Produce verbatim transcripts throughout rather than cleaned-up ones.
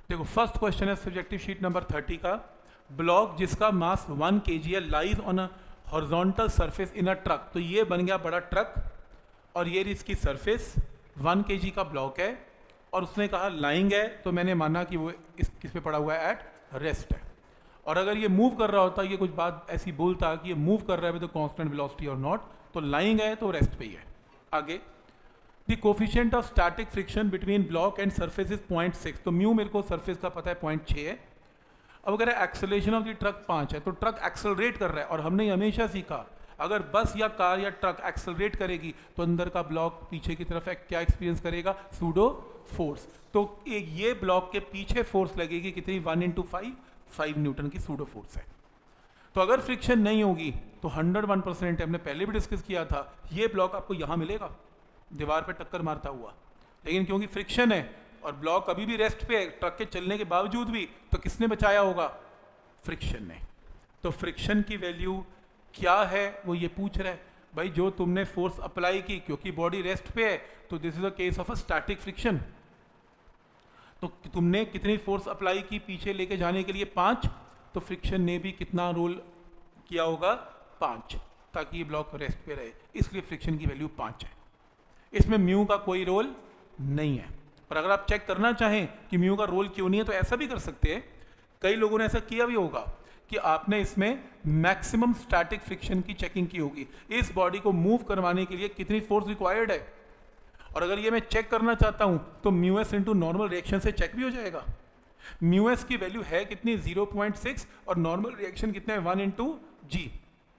देखो first question है subjective sheet number thirty का, ब्लॉक जिसका mass one K G lies on a horizontal surface in a truck. तो ये बन गया बड़ा ट्रक और ये इसकी surface one K G block है और उसने कहा लाइंग है, तो मैंने माना कि वो इस किस पे पड़ा हुआ है, एट रेस्ट है। और अगर ये मूव कर रहा होता, ये कुछ बात ऐसी बोलता कि ये मूव कर रहा है विद कांस्टेंट वेलोसिटी और नॉट, तो लाइंग है तो रेस्ट पे ही है। आगे the coefficient of static friction between block and surface is point six. तो म्यू मेरे को सरफेस का पता है पॉइंट छः है। अब अगर एक्सेलरेशन ऑफ द ट्रक पाँच है तो ट्रक एक्सेलरेट कर रहा है, और हमने हमेशा सीखा अगर बस या कार या ट्रक एक्सेलरेट करेगी तो अंदर का ब्लॉक पीछे की तरफ क्या एक्सपीरियंस करेगा, सूडो फोर्स। तो एक ये ब्लॉक के पीछे फोर्स लगेगी कितनी, one into five five newton की सूडो फोर्स है। तो अगर फ्रिक्शन नहीं होगी तो हंड्रेड वन परसेंट हमने पहले भी डिस्कस किया था, ये ब्लॉक आपको यहाँ मिलेगा दीवार पे टक्कर मारता हुआ। लेकिन क्योंकि फ्रिक्शन है और ब्लॉक अभी भी रेस्ट पे है ट्रक के चलने के बावजूद भी, तो किसने बचाया होगा, फ्रिक्शन ने। तो फ्रिक्शन की वैल्यू क्या है वो ये पूछ रहा है भाई, जो तुमने फोर्स अप्लाई की क्योंकि बॉडी रेस्ट पे है तो this is a case of a static friction. तो तुमने कितनी फोर्स अप्लाई की पीछे लेके जाने के लिए, पांच, तो फ्रिक्शन ने भी कितना रोल किया होगा, पांच, ताकि ये ब्लॉक रेस्ट पे रहे, इसलिए फ्रिक्शन की वैल्यू पांच है। इसमें म्यू का कोई रोल नहीं है। पर अगर आप चेक करना चाहें कि म्यू का रोल क्यों नहीं है तो ऐसा भी कर सकते हैं, कई लोगों ने ऐसा किया भी होगा कि आपने इसमें मैक्सिमम स्टैटिक फ्रिक्शन की चेकिंग की होगी, इस बॉडी को मूव करवाने के लिए कितनी फोर्स रिक्वायर्ड है, और अगर ये मैं चेक करना चाहता हूं तो mu S into normal reaction से चेक भी हो जाएगा। म्यू एस की वैल्यू है कितनी, ज़ीरो पॉइंट सिक्स, और नॉर्मल रिएक्शन कितने हैं, वन इंटू जी।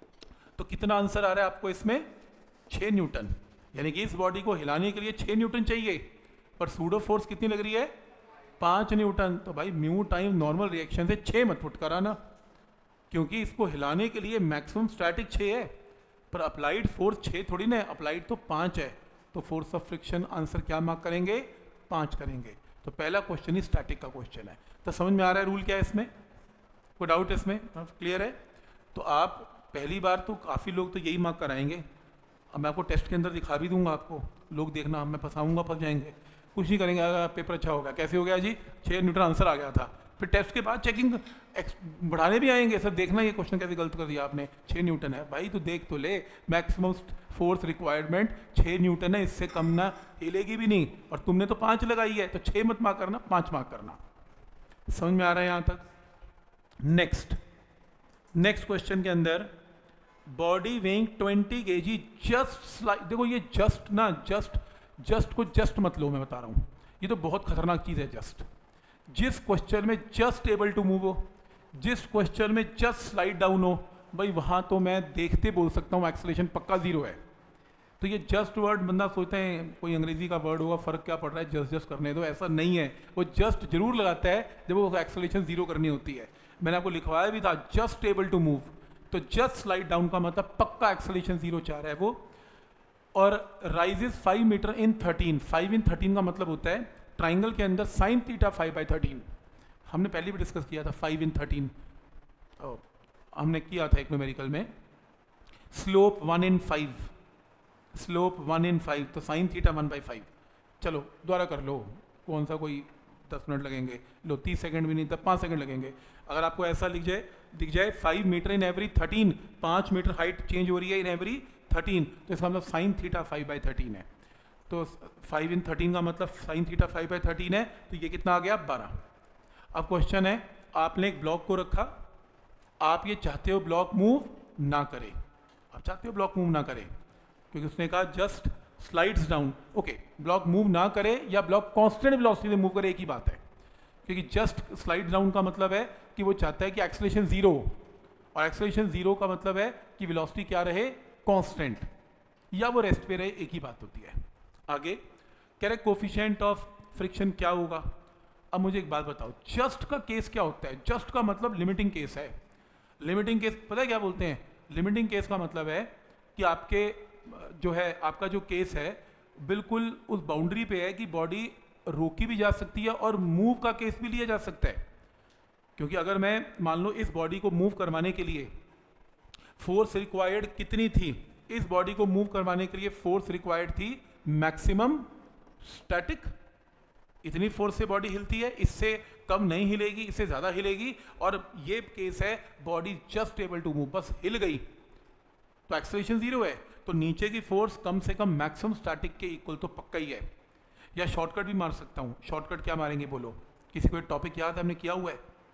तो कितना आंसर आ रहा है आपको इसमें, छः न्यूटन। यानी कि इस बॉडी को हिलाने के लिए छः न्यूटन चाहिए, पर सूडो फोर्स कितनी लग रही है, पाँच न्यूटन। तो भाई म्यू टाइम नॉर्मल रिएक्शन से छः मत पुट कराना, क्योंकि इसको हिलाने के लिए मैक्सिमम स्टैटिक छः है, पर अप्लाइड फोर्स छः थोड़ी ना है, अप्लाइड तो पाँच है। तो फोर्स ऑफ फ्रिक्शन आंसर क्या मार्क करेंगे, पाँच करेंगे। तो पहला क्वेश्चन ही स्टैटिक का क्वेश्चन है। तो समझ में आ रहा है रूल क्या है इसमें, कोई डाउट इसमें, क्लियर है। तो आप पहली बार तो काफ़ी लोग तो यही मार्क कराएंगे, अब मैं आपको टेस्ट के अंदर दिखा भी दूंगा, आपको लोग देखना, मैं फंसाऊंगा, फंस जाएंगे, कुछ नहीं करेंगे, अगर पेपर अच्छा होगा, कैसे हो गया जी, छः न्यूटन आंसर आ गया था। फिर टेस्ट के बाद चेकिंग बढ़ाने भी आएंगे, सर देखना ये क्वेश्चन कैसे गलत कर दिया आपने, छः न्यूटन है भाई, तो देख तो ले, मैक्सिमम फोर्स रिक्वायरमेंट छः न्यूटन है, इससे कम ना हिलेगी भी नहीं, और तुमने तो पाँच लगाई है, तो छः मत मार्क करना, पाँच मार्क करना। समझ में आ रहा है यहाँ तक। नेक्स्ट नेक्स्ट क्वेश्चन के अंदर body weighing twenty K G just, देखो ये जस्ट ना, जस्ट जस्ट को जस्ट मत लो, मैं बता रहा हूँ, ये तो बहुत खतरनाक चीज़ है जस्ट। जिस क्वेश्चन में जस्ट एबल टू मूव हो, जिस क्वेश्चन में जस्ट स्लाइड डाउन हो, भाई वहाँ तो मैं देखते बोल सकता हूँ एक्सेलरेशन पक्का जीरो है। तो ये जस्ट वर्ड बंदा सोचते हैं कोई अंग्रेजी का वर्ड होगा, फ़र्क क्या पड़ रहा है, जस्ट जस्ट करने दो, ऐसा नहीं है। वो जस्ट जरूर लगाता है जब वो एक्सेलरेशन जीरो करनी होती है। मैंने आपको लिखवाया भी था जस्ट एबल टू मूव, तो जस्ट स्लाइड डाउन का मतलब पक्का एक्सेलरेशन जीरो चाह रहा है वो। और rises five metre in thirteen, five in thirteen का मतलब होता है ट्राइंगल के अंदर sine theta five by thirteen, हमने पहले भी डिस्कस किया था, फाइव इन थर्टीन हमने किया था एक न्यूमेरिकल में। Slope one in five, slope one in five, तो sine theta one by five. चलो दोबारा कर लो, कौन सा कोई दस मिनट लगेंगे, लो तीस सेकंड भी नहीं, तब पाँच सेकंड लगेंगे। अगर आपको ऐसा लिख जाए दिख जाए five metre in every thirteen, पाँच मीटर हाइट चेंज हो रही है इन एवरी थर्टीन, तो इसका मतलब sine theta five by thirteen है। तो फाइव इन थर्टीन का मतलब sine theta five by thirteen है, तो ये कितना आ गया, बारह। अब क्वेश्चन है, आपने एक ब्लॉक को रखा, आप ये चाहते हो ब्लॉक मूव ना करे, आप चाहते हो ब्लॉक मूव ना करे, क्योंकि उसने कहा just slides down. Okay, block move ना करे या ब्लॉक कांस्टेंट वेलोसिटी से मूव करे, एक ही बात है, क्योंकि जस्ट स्लाइड डाउन का मतलब है कि वो चाहता है कि एक्सेलरेशन जीरो, और एक्सेलरेशन जीरो का मतलब है कि वेलोसिटी क्या रहे, कांस्टेंट, या वो रेस्ट पे रहे, एक ही बात होती है। आगे कह रहे कोफिशिएंट ऑफ फ्रिक्शन क्या होगा। अब मुझे एक बात बताओ, जस्ट का केस क्या होता है, जस्ट का मतलब लिमिटिंग केस है। लिमिटिंग केस पता है क्या बोलते हैं, लिमिटिंग केस का मतलब है कि आपके जो है, आपका जो केस है बिल्कुल उस बाउंड्री पे है कि बॉडी रोकी भी जा सकती है और मूव का केस भी लिया जा सकता है। क्योंकि अगर मैं मान लो इस बॉडी को मूव करवाने के लिए फोर्स रिक्वायर्ड कितनी थी, इस बॉडी को मूव करवाने के लिए फोर्स रिक्वायर्ड थी मैक्सिमम स्टैटिक इतनी फोर्स से बॉडी हिलती है, इससे कम नहीं हिलेगी, इससे ज़्यादा हिलेगी, और ये केस है body just able to move, बस हिल गई तो एक्सेलरेशन जीरो है। तो नीचे की फोर्स कम से कम मैक्सिमम स्टैटिक के इक्वल तो पक्का ही है। या शॉर्टकट भी मार सकता हूँ, शॉर्टकट क्या मारेंगे बोलो, किसी को एक टॉपिक याद है हमने किया हुआ है,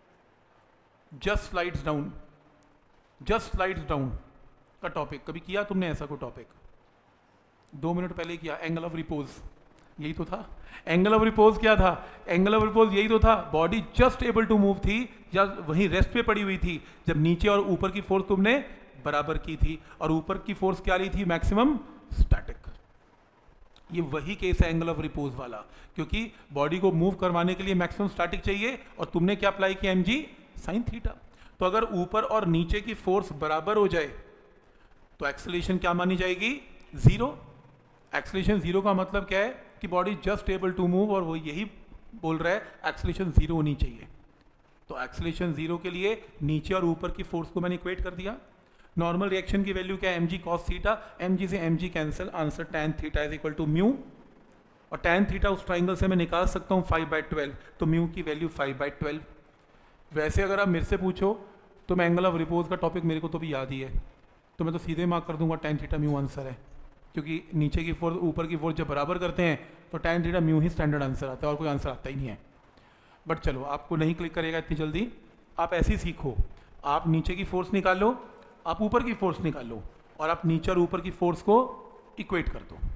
just slides down, just slides down का टॉपिक कभी किया तुमने ऐसा कोई टॉपिक? दो मिनट पहले किया, एंगल ऑफ रिपोज, यही तो था। एंगल ऑफ रिपोज क्या था? एंगल ऑफ रिपोज यही तो था, body just able to move थी या वहीं रेस्ट पे पड़ी हुई थी जब नीचे और ऊपर की फोर्स तुमने बराबर की थी, और ऊपर की फोर्स क्या ली थी? Maximum static. ये वही केस है एंगल ऑफ रिपोज वाला, क्योंकि बॉडी को मूव करवाने के लिए मैक्सिमम स्टैटिक चाहिए और तुमने क्या अप्लाई किया? M G sine theta. तो अगर ऊपर और नीचे की फोर्स बराबर हो जाए तो एक्सेलरेशन क्या मानी जाएगी? जीरो। एक्सेलरेशन जीरो का मतलब क्या है कि body just able to move, और वो यही बोल रहा है एक्सेलरेशन जीरो होनी चाहिए। तो एक्सेलरेशन जीरो के लिए नीचे और ऊपर की फोर्स को मैंने इक्वेट कर दिया। नॉर्मल रिएक्शन की वैल्यू क्या है? M G cos theta, M G से M G cancel, answer tan theta is equal to mu, और टैन थीटा उस ट्राइंगल से मैं निकाल सकता हूँ फाइव बाई ट्वेल्व, तो म्यू की वैल्यू फाइव बाई ट्वेल्व। वैसे अगर आप मेरे से पूछो तो मैं एंगल ऑफ रिपोज का टॉपिक मेरे को तो भी याद ही है, तो मैं तो सीधे मार्क कर दूंगा टैन थीटा म्यू आंसर है, क्योंकि नीचे की फोर्स ऊपर की फोर्स जब बराबर करते हैं तो टैन थीटा म्यू ही स्टैंडर्ड आंसर आता है, और कोई आंसर आता ही नहीं है। बट चलो, आपको नहीं क्लिक करेगा इतनी जल्दी, आप ऐसे ही सीखो, आप नीचे की फोर्स निकाल लो, आप ऊपर की फोर्स निकाल लो, और आप नीचे और ऊपर की फोर्स को इक्वेट कर दो।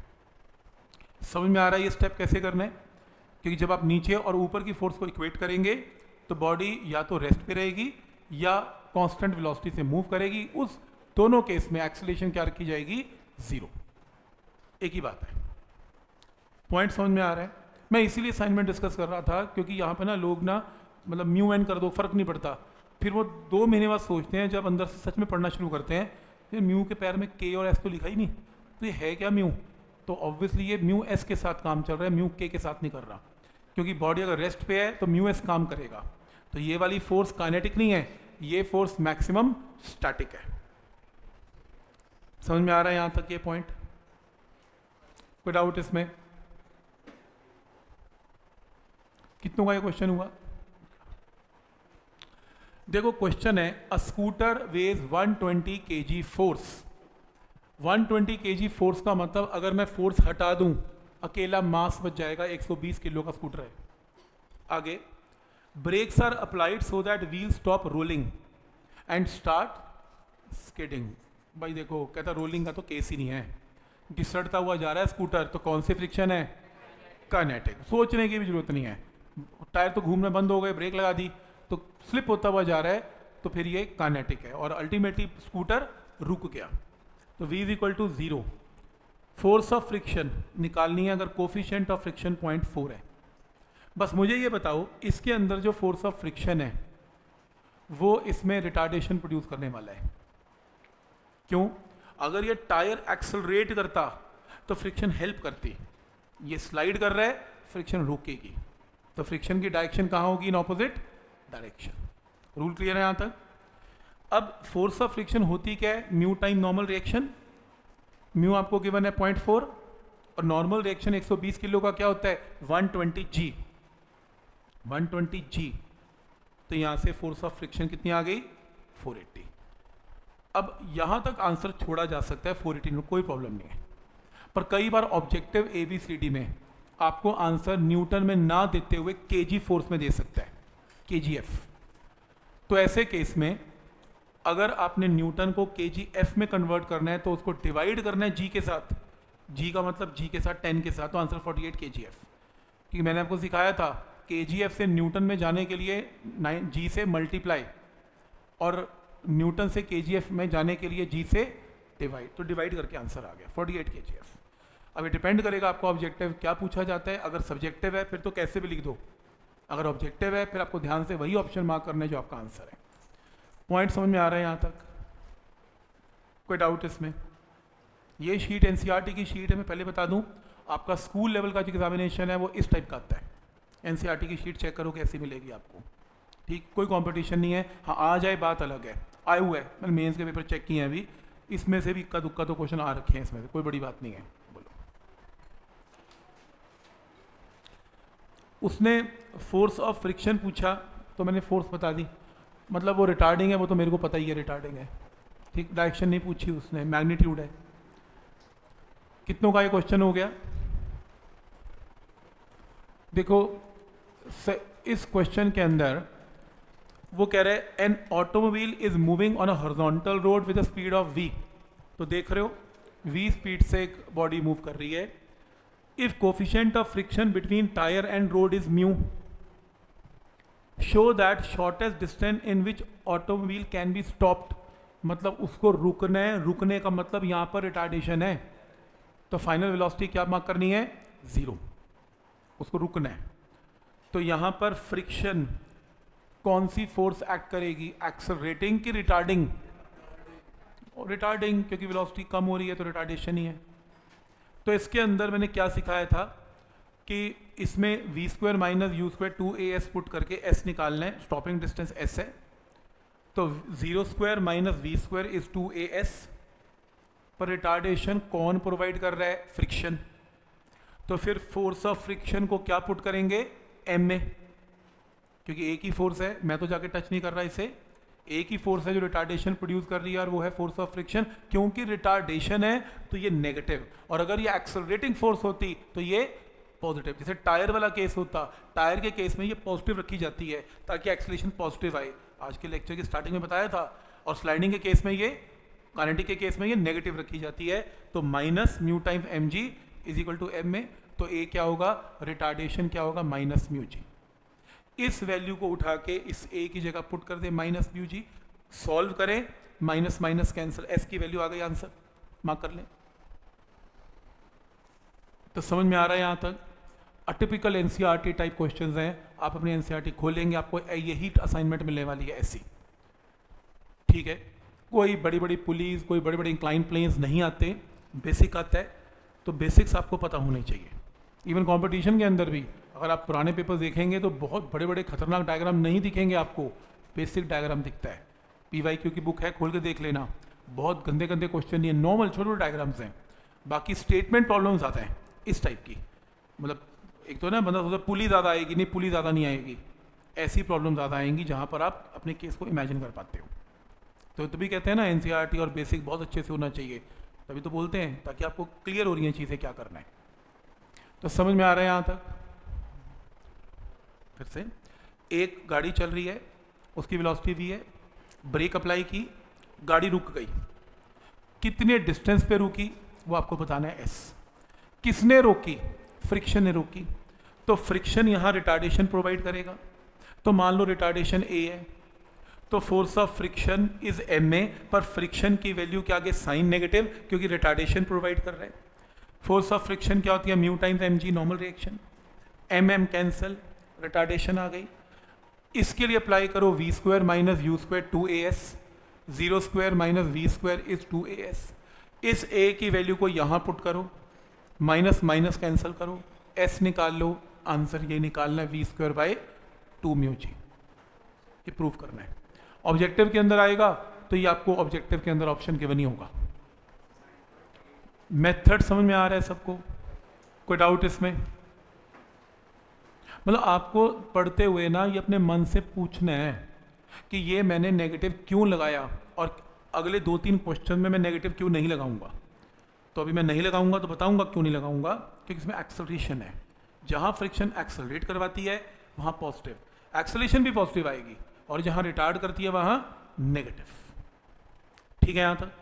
समझ में आ रहा है ये स्टेप कैसे करना है? क्योंकि जब आप नीचे और ऊपर की फोर्स को इक्वेट करेंगे तो बॉडी या तो रेस्ट पे रहेगी या कांस्टेंट वेलोसिटी से मूव करेगी। उस दोनों केस में एक्सेलरेशन क्या रखी जाएगी? जीरो। एक ही बात है। पॉइंट समझ में आ रहा है? मैं इसीलिए असाइनमेंट डिस्कस कर रहा था, क्योंकि यहाँ पे ना लोग ना मतलब म्यू एन कर दो फर्क नहीं पड़ता, फिर वो दो महीने बाद सोचते हैं जब अंदर से सच में पढ़ना शुरू करते हैं, फिर म्यू के पैर में के और एस तो लिखा ही नहीं, तो ये है क्या म्यू? तो ऑब्वियसली ये म्यू एस के साथ काम चल रहा है, म्यू के के साथ नहीं कर रहा, क्योंकि बॉडी अगर रेस्ट पे है तो म्यू एस काम करेगा। तो ये वाली फोर्स काइनेटिक नहीं है, ये फोर्स मैक्सिमम स्टैटिक है। समझ में आ रहा है यहां तक ये पॉइंट? कोई डाउट इसमें? कितनों का ये क्वेश्चन हुआ? देखो क्वेश्चन है, a scooter weighs one twenty kg force. One twenty kg force का मतलब अगर मैं फोर्स हटा दूं, अकेला मास बच जाएगा, एक सौ बीस किलो का स्कूटर है। आगे, brakes are applied so that wheel stop rolling and start skidding. भाई देखो, कहता रोलिंग का तो केस ही नहीं है, घिसटता हुआ जा रहा है स्कूटर, तो कौन सी फ्रिक्शन है? काइनेटिक। सोचने की भी जरूरत नहीं है, टायर तो घूमना बंद हो गए, ब्रेक लगा दी तो स्लिप होता हुआ जा रहा है, तो फिर ये काइनेटिक है, और अल्टीमेटली स्कूटर रुक गया। तो v is equal to zero. Force of friction निकालनी है अगर coefficient of friction point four है। बस मुझे ये बताओ, इसके अंदर जो फोर्स ऑफ फ्रिक्शन है वो इसमें रिटार्डेशन प्रोड्यूस करने वाला है। क्यों? अगर ये टायर एक्सेलरेट करता तो फ्रिक्शन हेल्प करती, ये स्लाइड कर रहा है, फ्रिक्शन रोकेगी, तो फ्रिक्शन की डायरेक्शन कहाँ होगी? In opposite direction. Rule clear है यहां तक? अब फोर्स ऑफ फ्रिक्शन होती क्या है? Mu time normal reaction, mu आपको गिवन है पॉइंट फोर, और नॉर्मल रिएक्शन एक सौ बीस किलो का क्या होता है? One twenty G, one twenty G. तो यहां से फोर्स ऑफ फ्रिक्शन कितनी आ गई? Four eighty. अब यहां तक आंसर छोड़ा जा सकता है फोर एटी में, कोई प्रॉब्लम नहीं है, पर कई बार objective A B C D में आपको आंसर न्यूटन में ना देते हुए केजी फोर्स में दे सकता है, केजीएफ। तो ऐसे केस में अगर आपने न्यूटन को केजीएफ में कन्वर्ट करना है तो उसको डिवाइड करना है जी के साथ, जी का मतलब जी के साथ टेन के साथ, तो आंसर फोर्टी एट केजीएफ। क्योंकि मैंने आपको सिखाया था केजीएफ से न्यूटन में जाने के लिए नाइन जी से मल्टीप्लाई, और न्यूटन से केजीएफ में जाने के लिए जी से डिवाइड, तो डिवाइड करके आंसर आ गया फोर्टी एट केजीएफ। अब ये डिपेंड करेगा आपको ऑब्जेक्टिव क्या पूछा जाता है। अगर सब्जेक्टिव है फिर तो कैसे भी लिख दो, अगर ऑब्जेक्टिव है फिर आपको ध्यान से वही ऑप्शन मार्क करना है जो आपका आंसर है। पॉइंट समझ में आ रहा है यहाँ तक? कोई डाउट इसमें? ये शीट एनसीईआरटी की शीट है, मैं पहले बता दूं, आपका स्कूल लेवल का जो एग्जामिनेशन है वो इस टाइप का आता है। एनसीईआरटी की शीट चेक करो कैसी मिलेगी आपको, ठीक? कोई कंपटीशन नहीं है। हाँ, आ जाए बात अलग है, आए हुआ है, मैंने मेंस के पेपर चेक किए हैं अभी, इसमें से भी इक्का दुक्का तो क्वेश्चन आ रखे हैं, इसमें से कोई बड़ी बात नहीं है। बोलो, उसने फोर्स ऑफ फ्रिक्शन पूछा तो मैंने फोर्स बता दी, मतलब वो रिटार्डिंग है, वो तो मेरे को पता ही है रिटार्डिंग है, ठीक। डायरेक्शन नहीं पूछी उसने, मैग्नीट्यूड है। कितनों का ये क्वेश्चन हो गया? देखो इस क्वेश्चन के अंदर वो कह रहे हैं an automobile is moving on a horizontal road with a speed of v, तो देख रहे हो v स्पीड से एक बॉडी मूव कर रही है। If coefficient of friction between tyre and road is mu, show that shortest distance in which automobile can be stopped, मतलब उसको रुकना है, रुकने का मतलब यहां पर रिटार्डेशन है, तो फाइनल वेलोसिटी क्या मार्क करनी है? जीरो, उसको रुकना है। तो यहां पर फ्रिक्शन कौन सी फोर्स एक्ट करेगी? एक्सेलरेटिंग की रिटार्डिंग? रिटार्डिंग, क्योंकि वेलोसिटी कम हो रही है तो रिटार्डेशन ही है। तो इसके अंदर मैंने क्या सिखाया था कि इसमें v square minus u square two a s put करके एस निकालना है, स्टॉपिंग डिस्टेंस एस है, तो zero square minus v square is two a s, पर रिटार्डेशन कौन प्रोवाइड कर रहा है? फ्रिक्शन। तो फिर फोर्स ऑफ फ्रिक्शन को क्या पुट करेंगे? एम में, क्योंकि एक ही फोर्स है, मैं तो जाके टच नहीं कर रहा इसे, एक ही फोर्स है जो रिटार्डेशन प्रोड्यूस कर रही है और वो है फोर्स ऑफ फ्रिक्शन। क्योंकि रिटार्डेशन है तो ये नेगेटिव, और अगर ये एक्सेलरेटिंग फोर्स होती तो ये पॉजिटिव। जैसे टायर वाला केस होता, टायर के केस में ये पॉजिटिव रखी जाती है ताकि एक्सेलरेशन पॉजिटिव आए, आज के लेक्चर की स्टार्टिंग में बताया था। और स्लाइडिंग के केस में ये, काइनेटिक के केस में ये नेगेटिव रखी जाती है। तो minus mu times m ji is equal to M में, तो ए क्या होगा? रिटार्डेशन क्या होगा? Minus mu g. इस वैल्यू को उठा के इस ए की जगह पुट कर दे माइनस म्यू जी, सॉल्व करें, माइनस माइनस कैंसिल, एस की वैल्यू आ गई, आंसर मार्क कर लें। तो समझ में आ रहा है यहां तक? अटिपिकल एनसीईआरटी टाइप क्वेश्चंस हैं, आप अपनी एनसीईआरटी खोलेंगे आपको यही असाइनमेंट मिलने वाली है ऐसी, ठीक है। कोई बड़ी बड़ी पुलिस, कोई बड़े बड़े इंक्लाइन प्लेन्स नहीं आते, बेसिक आता है, तो बेसिक्स आपको पता होने चाहिए। इवन कंपटीशन के अंदर भी अगर आप पुराने पेपर देखेंगे तो बहुत बड़े बड़े खतरनाक डायग्राम नहीं दिखेंगे आपको, बेसिक डायग्राम दिखता है। पीवाईक्यू की बुक है, खोल के देख लेना, बहुत गंदे गंदे क्वेश्चन नहीं है, नॉर्मल छोटे छोटे डायग्राम्स हैं। बाकी स्टेटमेंट प्रॉब्लम्स आते हैं इस टाइप की, मतलब एक तो ना बंदा सोचता पुली ज़्यादा आएगी, नहीं पुली ज़्यादा नहीं आएगी, ऐसी प्रॉब्लम ज़्यादा आएंगी जहाँ पर आप अपने केस को इमेजिन कर पाते हो। तो तभी कहते हैं ना एनसीईआरटी और बेसिक बहुत अच्छे से होना चाहिए, तभी तो बोलते हैं, ताकि आपको क्लियर हो रही हैं चीज़ें क्या करना है। तो समझ में आ रहा है यहाँ तक? फिर से, एक गाड़ी चल रही है, उसकी वेलोसिटी वी है, ब्रेक अप्लाई की, गाड़ी रुक गई, कितने डिस्टेंस पे रुकी वो आपको बताना है एस। किसने रोकी? फ्रिक्शन ने रोकी, तो फ्रिक्शन यहाँ रिटार्डेशन प्रोवाइड करेगा। तो मान लो रिटार्डेशन ए है, तो force of friction is m a, पर फ्रिक्शन की वैल्यू क्या आ गई? साइन नेगेटिव, क्योंकि रिटार्डेशन प्रोवाइड कर रहा है। फोर्स ऑफ फ्रिक्शन क्या होती है? Mu times m g, normal reaction, m m cancel, retardation आ गई। इसके लिए अप्लाई करो v square minus u square two a s, zero square minus v square is two a s. इस a की वैल्यू को यहाँ पुट करो, माइनस माइनस कैंसिल करो, एस निकाल लो, आंसर ये निकालना है v square by two mu g, ये प्रूव करना है। ऑब्जेक्टिव के अंदर आएगा तो ये आपको ऑब्जेक्टिव के अंदर ऑप्शन गिवन ही होगा। मेथड समझ में आ रहा है सबको? कोई डाउट इसमें? मतलब आपको पढ़ते हुए ना ये अपने मन से पूछना है कि ये मैंने नेगेटिव क्यों लगाया, और अगले दो तीन क्वेश्चन में मैं नेगेटिव क्यों नहीं लगाऊंगा। तो अभी मैं नहीं लगाऊंगा तो बताऊंगा क्यों नहीं लगाऊंगा, क्योंकि इसमें एक्सेलरेशन है। जहां फ्रिक्शन एक्सेलरेट करवाती है वहां पॉजिटिव, एक्सेलरेशन भी पॉजिटिव आएगी, और जहां रिटार्ड करती है वहां नेगेटिव। ठीक है यहां तक?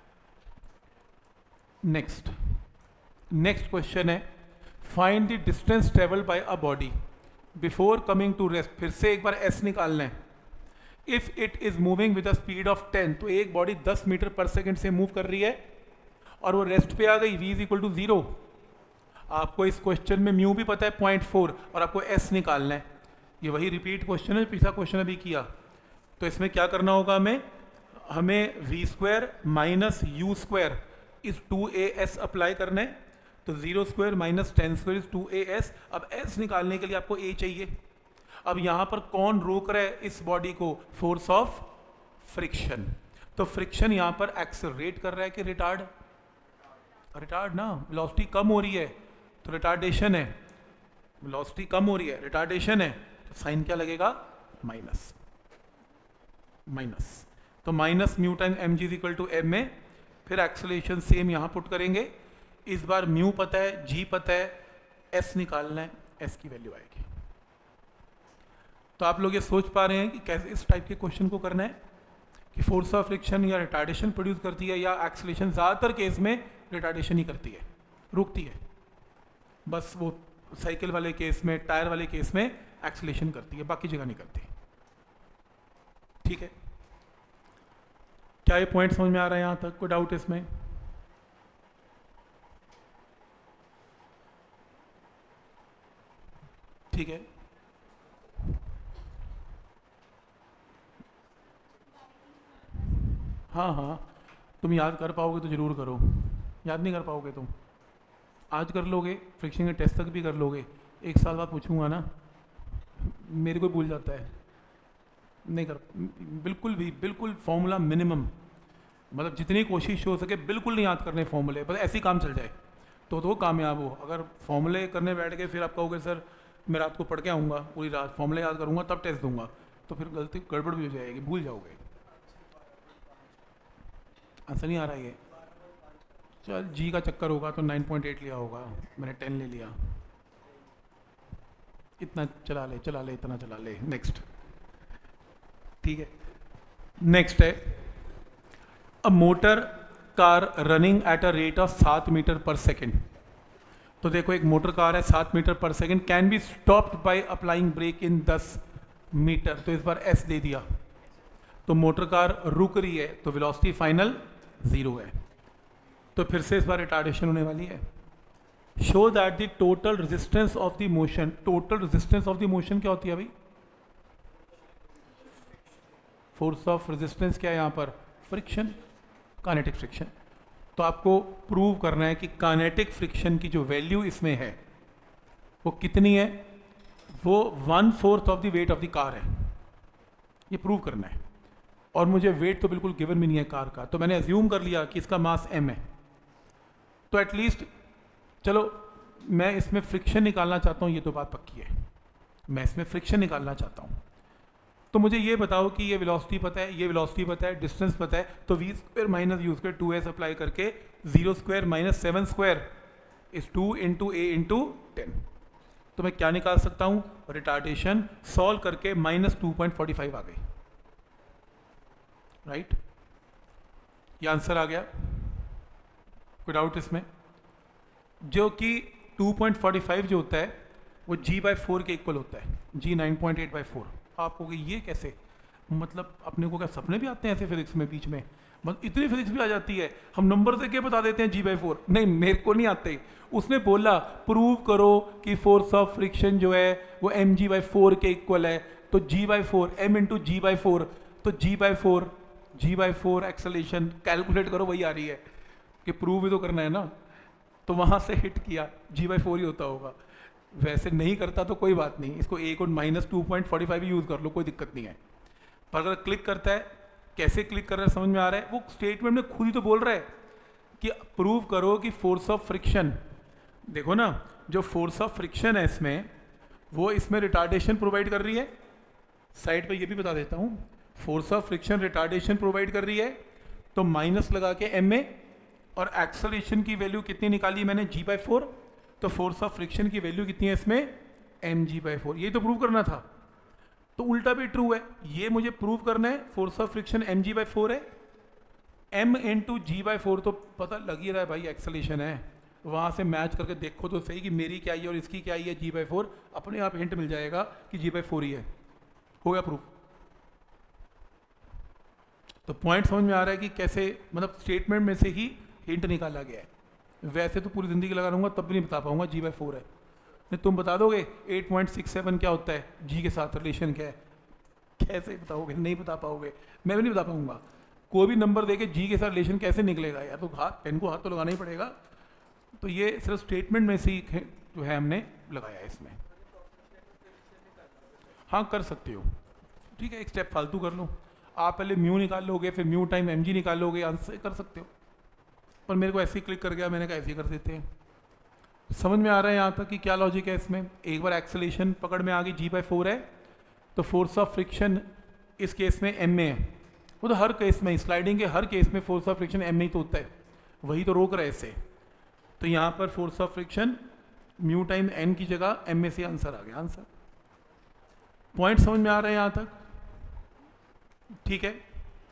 नेक्स्ट नेक्स्ट क्वेश्चन है, find the distance travelled by a body before coming to rest. फिर से एक बार एस निकालना है। If it is moving with a speed of ten, तो एक बॉडी दस मीटर पर सेकेंड से मूव कर रही है और वो रेस्ट पे आ गई, v is equal to zero. आपको इस क्वेश्चन में म्यू भी पता है पॉइंट फोर, और आपको एस निकालना है। ये वही रिपीट क्वेश्चन है, पिछला क्वेश्चन अभी किया। तो इसमें क्या करना होगा हमें हमें v square minus u square is two a s apply करना है। तो zero square minus ten square is two a s. अब एस निकालने के लिए आपको ए चाहिए। अब यहां पर कौन रोक रहा है इस बॉडी को? Force of friction. तो फ्रिक्शन यहां पर एक्सेलरेट कर रहा है कि रिटार्ड? रिटार्ड ना, वेलोसिटी कम हो रही है तो रिटार्डेशन है। वेलोसिटी कम हो रही है, रिटार्डेशन है, तो साइन क्या लगेगा, माइनस माइनस तो minus mu time M ji is equal to M में, फिर एक्सेलरेशन सेम यहाँ पुट करेंगे, इस बार म्यू पता है, जी पता है, एस निकालना है, एस की वैल्यू आएगी। तो आप लोग ये सोच पा रहे हैं कि कैसे इस टाइप के क्वेश्चन को करना है कि फोर्स ऑफ फ्रिक्शन या रिटार्डेशन प्रोड्यूस करती है या एक्सेलरेशन, ज़्यादातर केस में रिटार्डेशन ही करती है, रुकती है, बस वो साइकिल वाले केस में, टायर वाले केस में एक्सेलरेशन करती है, बाकी जगह नहीं करती। ठीक है, क्या ये पॉइंट समझ में आ रहा है यहाँ तक, कोई डाउट इसमें? ठीक है, हाँ हाँ, तुम याद कर पाओगे तो ज़रूर करो, याद नहीं कर पाओगे तुम आज कर लोगे, फ्रिक्शन के टेस्ट तक भी कर लोगे, एक साल बाद पूछूंगा ना, मेरे को भूल जाता है, नहीं कर, बिल्कुल भी, बिल्कुल फॉर्मूला मिनिमम, मतलब जितनी कोशिश हो सके बिल्कुल नहीं याद करने फॉर्मूले, बस ऐसे ही काम चल जाए तो तो कामयाब हो। अगर फॉर्मूले करने बैठ गए फिर आप कहोगे सर मैं रात को पढ़ के आऊँगा, पूरी रात फॉर्मूले याद करूँगा तब टेस्ट दूंगा, तो फिर गलती गड़बड़ भी हो जाएगी, भूल जाओगे। आंसर नहीं आ रहा है ये, चल जी का चक्कर होगा तो नाइन पॉइंट एट लिया होगा, मैंने टेन ले लिया, इतना चला ले चला ले इतना चला ले। नेक्स्ट, ठीक है, नेक्स्ट है a motor car running at a rate of सात मीटर पर सेकेंड। तो देखो एक मोटर कार है सात metre per second, can be stopped by applying brake in दस मीटर, तो इस बार एस दे दिया, तो मोटर कार रुक रही है तो वेलोसिटी फाइनल जीरो है, तो फिर से इस बार रिटार्डेशन होने वाली है। Show that the total resistance of the motion, total resistance of the motion क्या होती है भाई, फोर्स ऑफ रेजिस्टेंस क्या है यहाँ पर, फ्रिक्शन, काइनेटिक फ्रिक्शन। तो आपको प्रूव करना है कि काइनेटिक फ्रिक्शन की जो वैल्यू इसमें है वो कितनी है, वो one fourth of the weight of the car है, ये प्रूव करना है। और मुझे वेट तो बिल्कुल गिवन भी नहीं है कार का, तो मैंने अज्यूम कर लिया कि इसका मास एम है, तो एटलीस्ट चलो मैं इसमें फ्रिक्शन निकालना चाहता हूँ, ये तो बात पक्की है, मैं इसमें फ्रिक्शन निकालना चाहता हूँ। तो मुझे ये बताओ कि ये वेलोसिटी पता है, ये वेलोसिटी पता है, डिस्टेंस पता है, तो v square minus u square two s apply करके zero square minus seven square is two into a into ten, तो मैं क्या निकाल सकता हूँ, रिटार्डेशन, सॉल्व करके minus two point forty five आ गई, राइट, ये आंसर आ गया, कोई डाउट इसमें? जो कि टू पॉइंट फोर्टी फाइव जो होता है वो जी बाई फोर के इक्वल होता है, g nine point eight by four. आप कहोगे ये कैसे, मतलब अपने को क्या सपने भी आते हैं ऐसे फिजिक्स में बीच में, मतलब इतनी फिजिक्स भी आ जाती है, हम नंबर से क्या बता देते हैं जी बाई फोर, नहीं मेरे को नहीं आते। उसने बोला प्रूव करो कि फोर्स ऑफ फ्रिक्शन जो है वो एम जी बाई फोर के इक्वल है, तो g by four m into g by four, तो g by four g by four acceleration calculate करो वही आ रही है, कि प्रूव भी तो करना है ना, तो वहाँ से हिट किया जी बाई फोर ही होता होगा, वैसे नहीं करता तो कोई बात नहीं, इसको एक और minus two point forty five use कर लो, कोई दिक्कत नहीं है। पर अगर क्लिक करता है, कैसे क्लिक कर रहा है समझ में आ रहा है, वो स्टेटमेंट में खुद ही तो बोल रहा है कि प्रूव करो कि फोर्स ऑफ फ्रिक्शन, देखो ना जो फोर्स ऑफ फ्रिक्शन है इसमें, वो इसमें रिटार्डेशन प्रोवाइड कर रही है, साइड पे ये भी बता देता हूँ, force of friction retardation provide कर रही है, तो माइनस लगा के एम में, और एक्सेलरेशन की वैल्यू कितनी निकाली मैंने, जी बाई फोर, तो फोर्स ऑफ फ्रिक्शन की वैल्यू कितनी है इसमें, एम जी बाई फोर, ये तो प्रूव करना था। तो उल्टा भी ट्रू है, ये मुझे प्रूव करना है force of friction m g by four है, m into g by four तो पता लग ही रहा है भाई एक्सेलरेशन है, वहाँ से मैच करके देखो तो सही कि मेरी क्या है और इसकी क्या है, जी बाई फोर, अपने आप हिंट मिल जाएगा कि जी बाई फोर ही है, हो गया प्रूफ। तो पॉइंट समझ में आ रहा है कि कैसे, मतलब स्टेटमेंट में से ही हिंट निकाला गया है। वैसे तो पूरी ज़िंदगी लगा रहूँगा तब भी नहीं बता पाऊंगा जी बाई फोर है, नहीं तुम बता दोगे एट पॉइंट सिक्स सेवन क्या होता है, जी के साथ रिलेशन क्या है, कैसे बताओगे, नहीं बता पाओगे, मैं भी नहीं बता पाऊंगा। कोई भी नंबर देके जी के साथ रिलेशन कैसे निकलेगा यार, तो हाथ पेन को हाथ तो लगाना ही पड़ेगा। तो ये सिर्फ स्टेटमेंट में से ही जो है हमने लगाया है इसमें। हाँ कर सकते हो, ठीक है, एक स्टेप फालतू कर लो, आप पहले म्यू निकाल लोगे फिर म्यू टाइम एम जी निकाल लोगे, आंसर कर सकते हो, पर मेरे को ऐसे ही क्लिक कर गया, मैंने कहा ऐसे ही कर देते हैं। समझ में आ रहा है यहाँ तक कि क्या लॉजिक है इसमें? एक बार एक्सेलेरेशन पकड़ में आ गई, जी बाई फोर है, तो फोर्स ऑफ फ्रिक्शन इस केस में एम में है। वो तो हर केस में, स्लाइडिंग के हर केस में फोर्स ऑफ फ्रिक्शन एम में ही तो होता है, वही तो रोक रहा है इसे। तो यहाँ पर force of friction mu time n की जगह एम में से आंसर आ गया। आंसर पॉइंट समझ में आ रहा है यहाँ तक? ठीक है।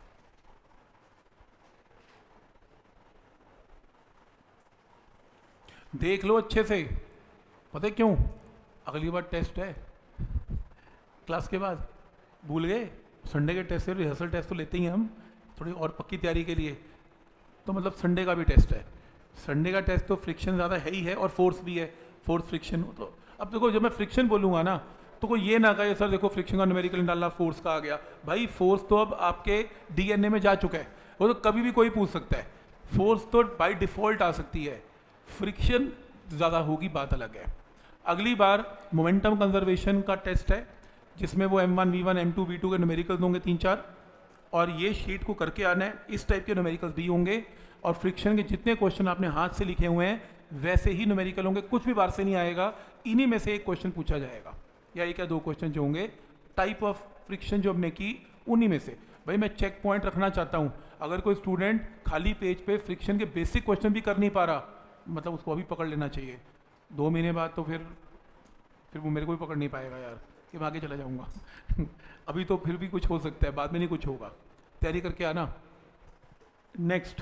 देख लो अच्छे से, पता है क्यों? अगली बार टेस्ट है क्लास के बाद, भूल गए? संडे के टेस्ट से रिहर्सल टेस्ट तो लेते ही हैं हम थोड़ी और पक्की तैयारी के लिए, तो मतलब संडे का भी टेस्ट है। संडे का टेस्ट तो फ्रिक्शन ज़्यादा है ही है और फोर्स भी है, फोर्स फ्रिक्शन। तो अब देखो जब मैं फ्रिक्शन बोलूँगा ना तो कोई ये ना कहे सर देखो फ्रिक्शन का न्यूमेरिकल डालना, फोर्स का आ गया। भाई फोर्स तो अब आपके डीएनए में जा चुका है, वो तो कभी भी कोई पूछ सकता है। फोर्स तो बाय डिफ़ॉल्ट आ सकती है, फ्रिक्शन ज़्यादा होगी, बात अलग है। अगली बार मोमेंटम कंजर्वेशन का टेस्ट है जिसमें वो m one v one m two v two के न्यूमेरिकल्स होंगे तीन चार, और ये शीट को करके आना है। इस टाइप के न्यूमेरिकल्स भी होंगे और फ्रिक्शन के जितने क्वेश्चन आपने हाथ से लिखे हुए हैं वैसे ही न्यूमेरिकल होंगे, कुछ भी बाहर से नहीं आएगा। इन्हीं में से एक क्वेश्चन पूछा जाएगा या एक या दो क्वेश्चन जो होंगे टाइप ऑफ फ्रिक्शन जो हमने की उन्हीं में से। भाई मैं चेक पॉइंट रखना चाहता हूँ, अगर कोई स्टूडेंट खाली पेज पे फ्रिक्शन के बेसिक क्वेश्चन भी कर नहीं पा रहा, मतलब उसको अभी पकड़ लेना चाहिए। दो महीने बाद तो फिर फिर वो मेरे को भी पकड़ नहीं पाएगा यार कि मैं आगे चला जाऊँगा अभी तो फिर भी कुछ हो सकता है, बाद में नहीं कुछ होगा। तैयारी करके आना। नेक्स्ट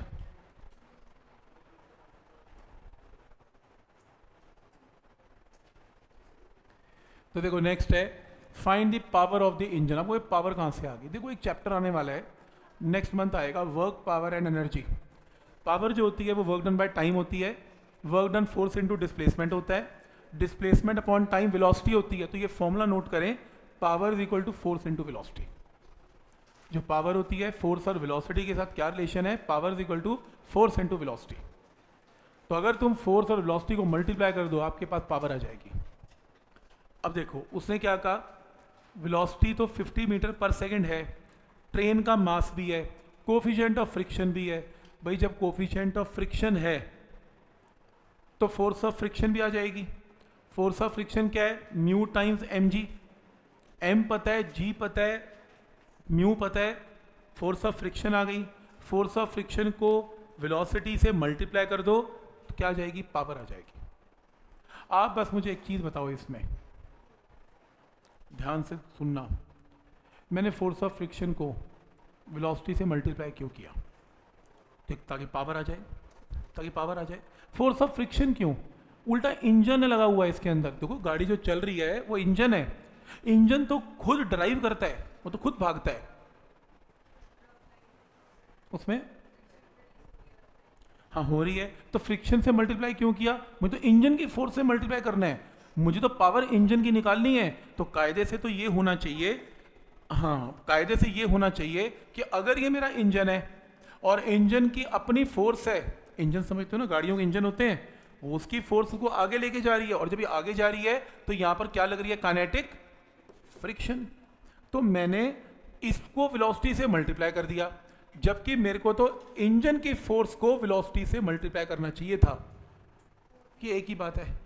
तो देखो नेक्स्ट है find the power of the engine. आपको ये पावर कहाँ से आ गई? देखो एक चैप्टर आने वाला है नेक्स्ट मंथ आएगा, work power and energy. Power जो होती है वो वर्क डन बाय टाइम होती है, work done force into displacement होता है, डिस्प्लेसमेंट अपॉन टाइम वेलोसिटी होती है। तो ये फॉर्मूला नोट करें, power is equal to force into velocity. जो पावर होती है फोर्स और वेलोसिटी के साथ क्या रिलेशन है? Power is equal to force into velocity. तो अगर तुम फोर्स और वेलोसिटी को मल्टीप्लाई कर दो आपके पास पावर आ जाएगी। अब देखो उसने क्या कहा, वेलोसिटी तो फिफ्टी मीटर पर सेकंड है, ट्रेन का मास भी है, कोफिशिएंट ऑफ फ्रिक्शन भी है। भाई जब कोफिशिएंट ऑफ फ्रिक्शन है तो फोर्स ऑफ फ्रिक्शन भी आ जाएगी। फोर्स ऑफ फ्रिक्शन क्या है? Mu times m g. M पता है, जी पता है, म्यू पता है, फोर्स ऑफ फ्रिक्शन आ गई। फोर्स ऑफ फ्रिक्शन को वेलोसिटी से मल्टीप्लाई कर दो तो क्या आ जाएगी? पावर आ जाएगी। आप बस मुझे एक चीज बताओ, इसमें ध्यान से सुनना, मैंने फोर्स ऑफ फ्रिक्शन को वेलोसिटी से मल्टीप्लाई क्यों किया? ताकि पावर आ जाए, ताकि पावर आ जाए। फोर्स ऑफ फ्रिक्शन क्यों? उल्टा इंजन लगा हुआ है इसके अंदर। देखो गाड़ी जो चल रही है वो इंजन है, इंजन तो खुद ड्राइव करता है, वो तो खुद भागता है उसमें। हाँ हो रही है, तो फ्रिक्शन से मल्टीप्लाई क्यों किया? मुझे तो इंजन की फोर्स से मल्टीप्लाई करना है, मुझे तो पावर इंजन की निकालनी है। तो कायदे से तो ये होना चाहिए, हाँ कायदे से ये होना चाहिए कि अगर ये मेरा इंजन है और इंजन की अपनी फोर्स है, इंजन समझते हो ना, गाड़ियों के इंजन होते हैं, वो उसकी फोर्स को आगे लेके जा रही है, और जब ये आगे जा रही है तो यहां पर क्या लग रही है? Kinetic friction. तो मैंने इसको वेलोसिटी से मल्टीप्लाई कर दिया, जबकि मेरे को तो इंजन की फोर्स को वेलोसिटी से मल्टीप्लाई करना चाहिए था। कि एक ही बात है,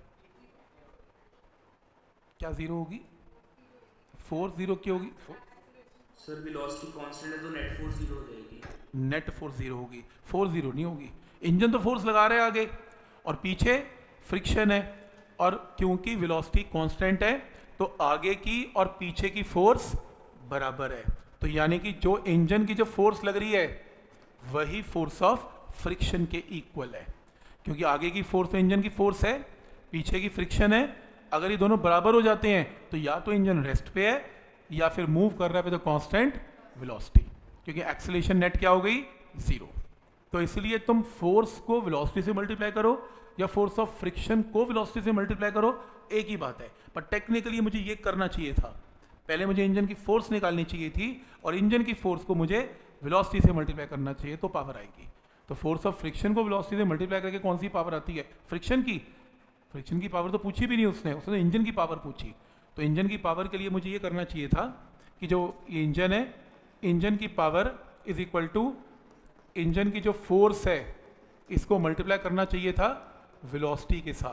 क्या जीरो होगी? फोर्स जीरो क्यों होगी? सर वेलोसिटी कांस्टेंट है तो नेट फोर्स जीरो हो जाएगी। नेट फोर्स जीरो होगी, फोर्स जीरो नहीं होगी। इंजन तो फोर्स लगा रहे हैं आगे और पीछे फ्रिक्शन है, और क्योंकि वेलोसिटी कांस्टेंट है तो आगे की और पीछे की फोर्स बराबर है। तो यानी कि जो इंजन की जो फोर्स लग रही है वही फोर्स ऑफ फ्रिक्शन के इक्वल है, क्योंकि आगे की फोर्स तो इंजन की फोर्स है, पीछे की फ्रिक्शन है। अगर ये दोनों बराबर हो जाते हैं तो या तो इंजन रेस्ट पे है या फिर मूव कर रहा है विद कांस्टेंट वेलोसिटी, क्योंकि एक्सेलरेशन नेट क्या हो गई? जीरो। तो इसलिए तुम फोर्स को वेलोसिटी से मल्टीप्लाई करो या फोर्स ऑफ फ्रिक्शन को वेलोसिटी से मल्टीप्लाई करो, एक ही बात है। पर टेक्निकली मुझे ये करना चाहिए था, पहले मुझे इंजन की फोर्स निकालनी चाहिए थी और इंजन की फोर्स को मुझे वेलोसिटी से मल्टीप्लाई करना चाहिए, तो पावर आएगी। तो फोर्स ऑफ फ्रिक्शन को वेलोसिटी से मल्टीप्लाई करके कौन सी पावर आती है? फ्रिक्शन की। फ्रिक्शन की पावर तो पूछी भी नहीं उसने, उसने तो इंजन की पावर पूछी। तो इंजन की पावर के लिए मुझे ये करना चाहिए था कि जो ये इंजन है, इंजन की power is equal to engine की जो फोर्स है इसको मल्टीप्लाई करना चाहिए था वेलोसिटी के साथ,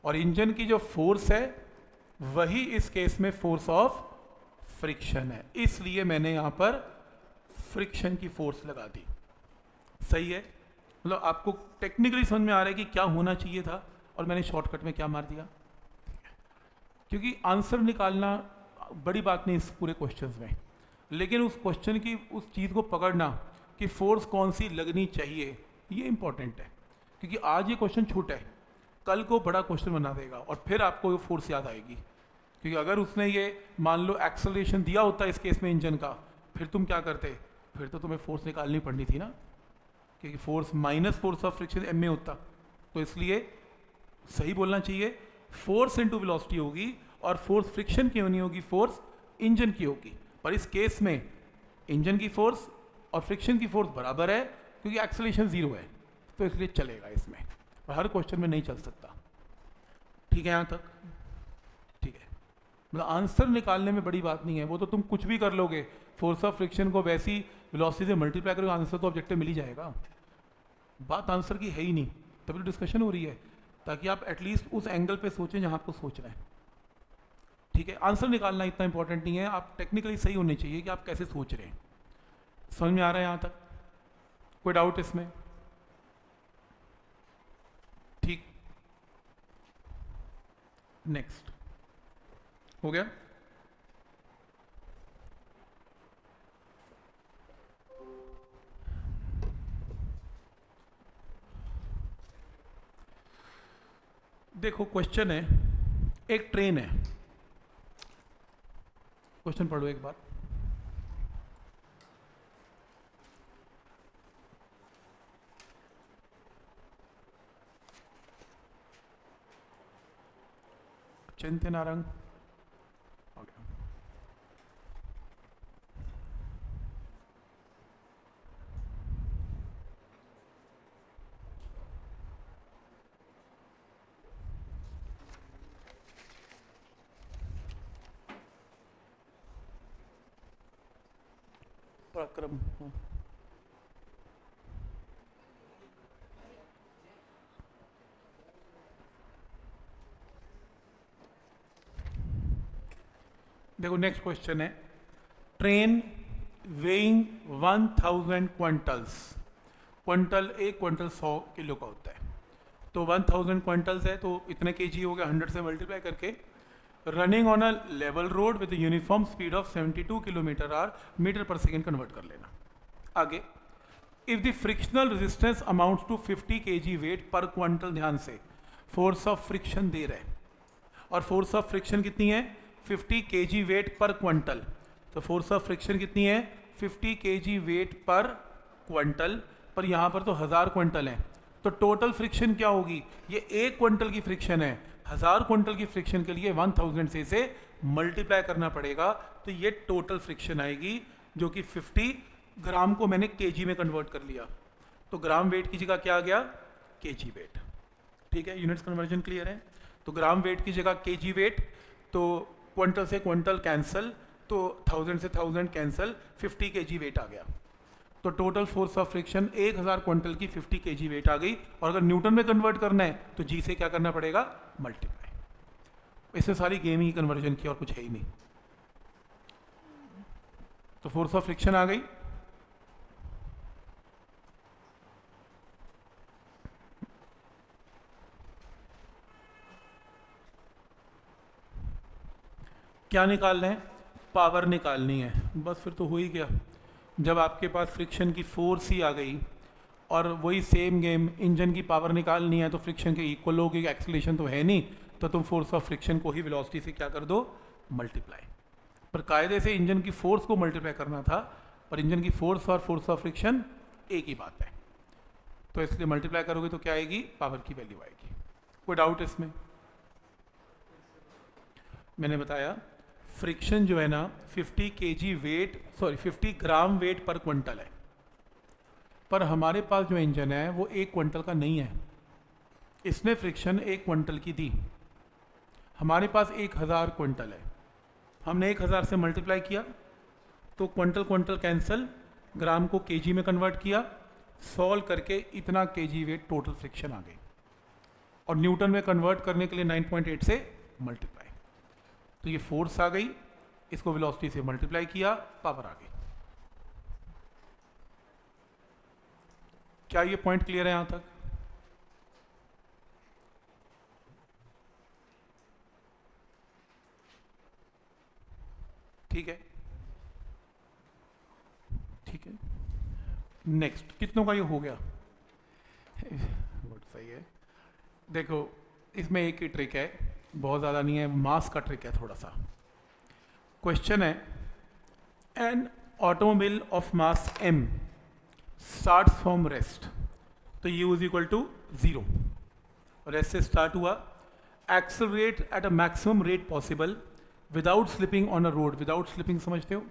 और इंजन की जो फोर्स है वही इस केस में फोर्स ऑफ फ्रिक्शन है, इसलिए मैंने यहां पर फ्रिक्शन की फोर्स लगा दी। सही है, मतलब आपको टेक्निकली समझ में आ रहा है कि क्या होना चाहिए था और मैंने शॉर्टकट में क्या मार दिया, क्योंकि आंसर निकालना बड़ी बात नहीं इस पूरे क्वेश्चंस में, लेकिन उस क्वेश्चन की उस चीज़ को पकड़ना कि फोर्स कौन सी लगनी चाहिए ये इंपॉर्टेंट है, क्योंकि आज ये क्वेश्चन छोटा है, कल को बड़ा क्वेश्चन बना देगा और फिर आपको ये फोर्स याद आएगी। क्योंकि अगर उसने ये मान लो एक्सेलरेशन दिया होता इस केस में इंजन का, फिर तुम क्या करते, फिर तो तुम्हें फोर्स निकालनी पड़नी थी ना, क्योंकि force minus force of friction m में होता। तो इसलिए सही बोलना चाहिए, फोर्स इनटू वेलोसिटी होगी और फोर्स फ्रिक्शन की नहीं होगी, फोर्स इंजन की होगी। पर इस केस में इंजन की फोर्स और फ्रिक्शन की फोर्स बराबर है क्योंकि एक्सेलरेशन जीरो है, तो इसलिए चलेगा इसमें, और हर क्वेश्चन में नहीं चल सकता। ठीक है, यहाँ तक ठीक है, मतलब आंसर निकालने में बड़ी बात नहीं है, वो तो तुम कुछ भी कर लोगे, फोर्स ऑफ फ्रिक्शन को वैसी वेलोसिटी से मल्टीप्लाई करोगे, आंसर तो ऑब्जेक्टिव मिल ही जाएगा। बात आंसर की है ही नहीं, तभी तो डिस्कशन हो रही है, ताकि आप एटलीस्ट उस एंगल पे सोचें जहाँ आपको सोचना है। ठीक है, आंसर निकालना इतना इंपॉर्टेंट नहीं है, आप टेक्निकली सही होने चाहिए कि आप कैसे सोच रहे हैं। समझ में आ रहा है यहाँ तक? कोई डाउट इसमें? ठीक, नेक्स्ट हो गया। देखो क्वेश्चन है, एक ट्रेन है, क्वेश्चन पढ़ो एक बार। चिंतन नारंग हो गया। पराक्रम देखो, नेक्स्ट क्वेश्चन है, train weighing one thousand quintals, quintal एक क्विंटल सौ किलो का होता है, तो वन थाउजेंड क्विंटल्स है तो इतने केजी हो गया, हंड्रेड से मल्टीप्लाई करके, running on a level road with uniform speed of seventy two kilometre or metre per second convert कर लेना। आगे, if the frictional resistance amounts to fifty kg weight per quintal, ध्यान से force of friction दे रहे हैं और force of friction कितनी है, fifty kg weight per quintal, तो फोर्स ऑफ फ्रिक्शन कितनी है, fifty kg weight per quintal, पर यहाँ पर तो हज़ार क्विंटल है, तो टोटल फ्रिक्शन क्या होगी, ये एक क्विंटल की फ्रिक्शन है, हज़ार क्विंटल की फ्रिक्शन के लिए वन थाउजेंड से इसे मल्टीप्लाई करना पड़ेगा, तो ये टोटल फ्रिक्शन आएगी, जो कि फिफ्टी ग्राम को मैंने केजी में कन्वर्ट कर लिया, तो ग्राम वेट की जगह क्या आ गया, केजी वेट। ठीक है, यूनिट्स कन्वर्जन क्लियर है, तो ग्राम वेट की जगह केजी वेट, तो क्विंटल से क्विंटल कैंसल, तो थाउजेंड से thousand cancel, fifty kg weight आ गया, तो टोटल फोर्स ऑफ फ्रिक्शन एक हज़ार क्विंटल की फिफ्टी केजी वेट आ गई, और अगर न्यूटन में कन्वर्ट करना है तो जी से क्या करना पड़ेगा, मल्टीप्लाई। इससे सारी गेम ही कन्वर्जन की और कुछ है ही नहीं, तो फोर्स ऑफ फ्रिक्शन आ गई। क्या निकालना है, पावर निकालनी है, बस फिर तो हो ही गया। जब आपके पास फ्रिक्शन की फोर्स ही आ गई और वही सेम गेम, इंजन की पावर निकालनी है तो फ्रिक्शन के इक्वल होगी, एक्सेलरेशन तो है नहीं, तो तुम फोर्स ऑफ फ्रिक्शन को ही वेलोसिटी से क्या कर दो, मल्टीप्लाई। पर कायदे से इंजन की फोर्स को मल्टीप्लाई करना था, पर इंजन की फोर्स और फोर्स ऑफ फ्रिक्शन एक ही बात है, तो इसलिए मल्टीप्लाई करोगे तो क्या आएगी, पावर की वैल्यू आएगी। कोई डाउट इसमें? मैंने बताया फ्रिक्शन जो है ना fifty kg weight, sorry fifty gram weight per quintal है, पर हमारे पास जो इंजन है वो एक क्विंटल का नहीं है, इसने फ्रिक्शन एक क्विंटल की दी, हमारे पास एक हज़ार क्विंटल है, हमने एक हज़ार से मल्टीप्लाई किया तो क्विंटल क्विंटल कैंसिल, ग्राम को केजी में कन्वर्ट किया, सॉल्व करके इतना केजी वेट टोटल फ्रिक्शन आ गई। और न्यूटन में कन्वर्ट करने के लिए नाइन पॉइंट एट से मल्टीप्लाई। तो ये फोर्स आ गई, इसको वेलोसिटी से मल्टीप्लाई किया, पावर आ गई। क्या ये पॉइंट क्लियर है यहां तक? ठीक है, ठीक है। नेक्स्ट, कितनों का ये हो गया? बहुत सही है। देखो इसमें एक ही ट्रिक है, बहुत ज़्यादा नहीं है, मास का ट्रिक है थोड़ा सा। क्वेश्चन है, an automobile of mass m start from rest, तो u is equal to zero, rest से स्टार्ट हुआ, accelerate at a maximum rate possible without slipping on a road. Without slipping समझते हो?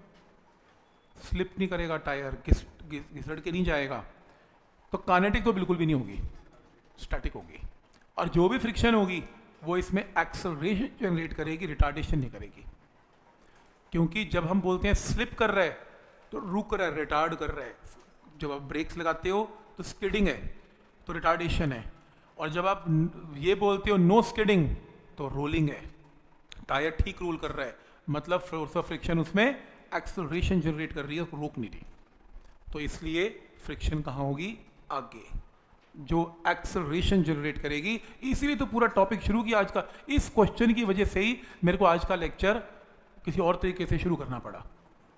स्लिप नहीं करेगा टायर, घिस घिसड़ के नहीं जाएगा, तो काइनेटिक तो बिल्कुल भी नहीं होगी, स्टैटिक होगी। और जो भी फ्रिक्शन होगी वो इसमें एक्सेलरेशन जनरेट करेगी, रिटार्डेशन नहीं करेगी। क्योंकि जब हम बोलते हैं स्लिप कर रहा है तो रुक रहा है, रिटार्ड कर रहा है। जब आप ब्रेक्स लगाते हो तो स्किडिंग है, तो रिटार्डेशन है। और जब आप ये बोलते हो नो स्किडिंग, तो रोलिंग है, टायर ठीक रोल कर रहा है, मतलब फोर्स ऑफ फ्रिक्शन उसमें एक्सेलरेशन जनरेट कर रही है, उसको रोक नहीं रही। तो इसलिए फ्रिक्शन कहाँ होगी? आगे, जो एक्सेलरेशन जनरेट करेगी। इसीलिए तो पूरा टॉपिक शुरू किया आज का, इस क्वेश्चन की वजह से ही मेरे को आज का लेक्चर किसी और तरीके से शुरू करना पड़ा।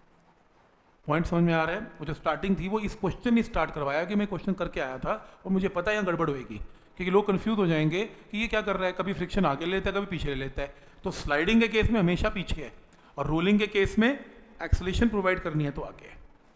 पॉइंट समझ में आ रहा है? वो जो स्टार्टिंग थी वो इस क्वेश्चन ने स्टार्ट करवाया कि मैं क्वेश्चन करके आया था और मुझे पता है यहाँ गड़बड़ होगी, क्योंकि लोग कंफ्यूज हो जाएंगे कि ये क्या कर रहा है, कभी फ्रिक्शन आगे ले लेता है, कभी पीछे ले लेता है। तो स्लाइडिंग के केस में हमेशा पीछे है, और रोलिंग के केस में एक्सेलरेशन प्रोवाइड करनी है तो आगे है।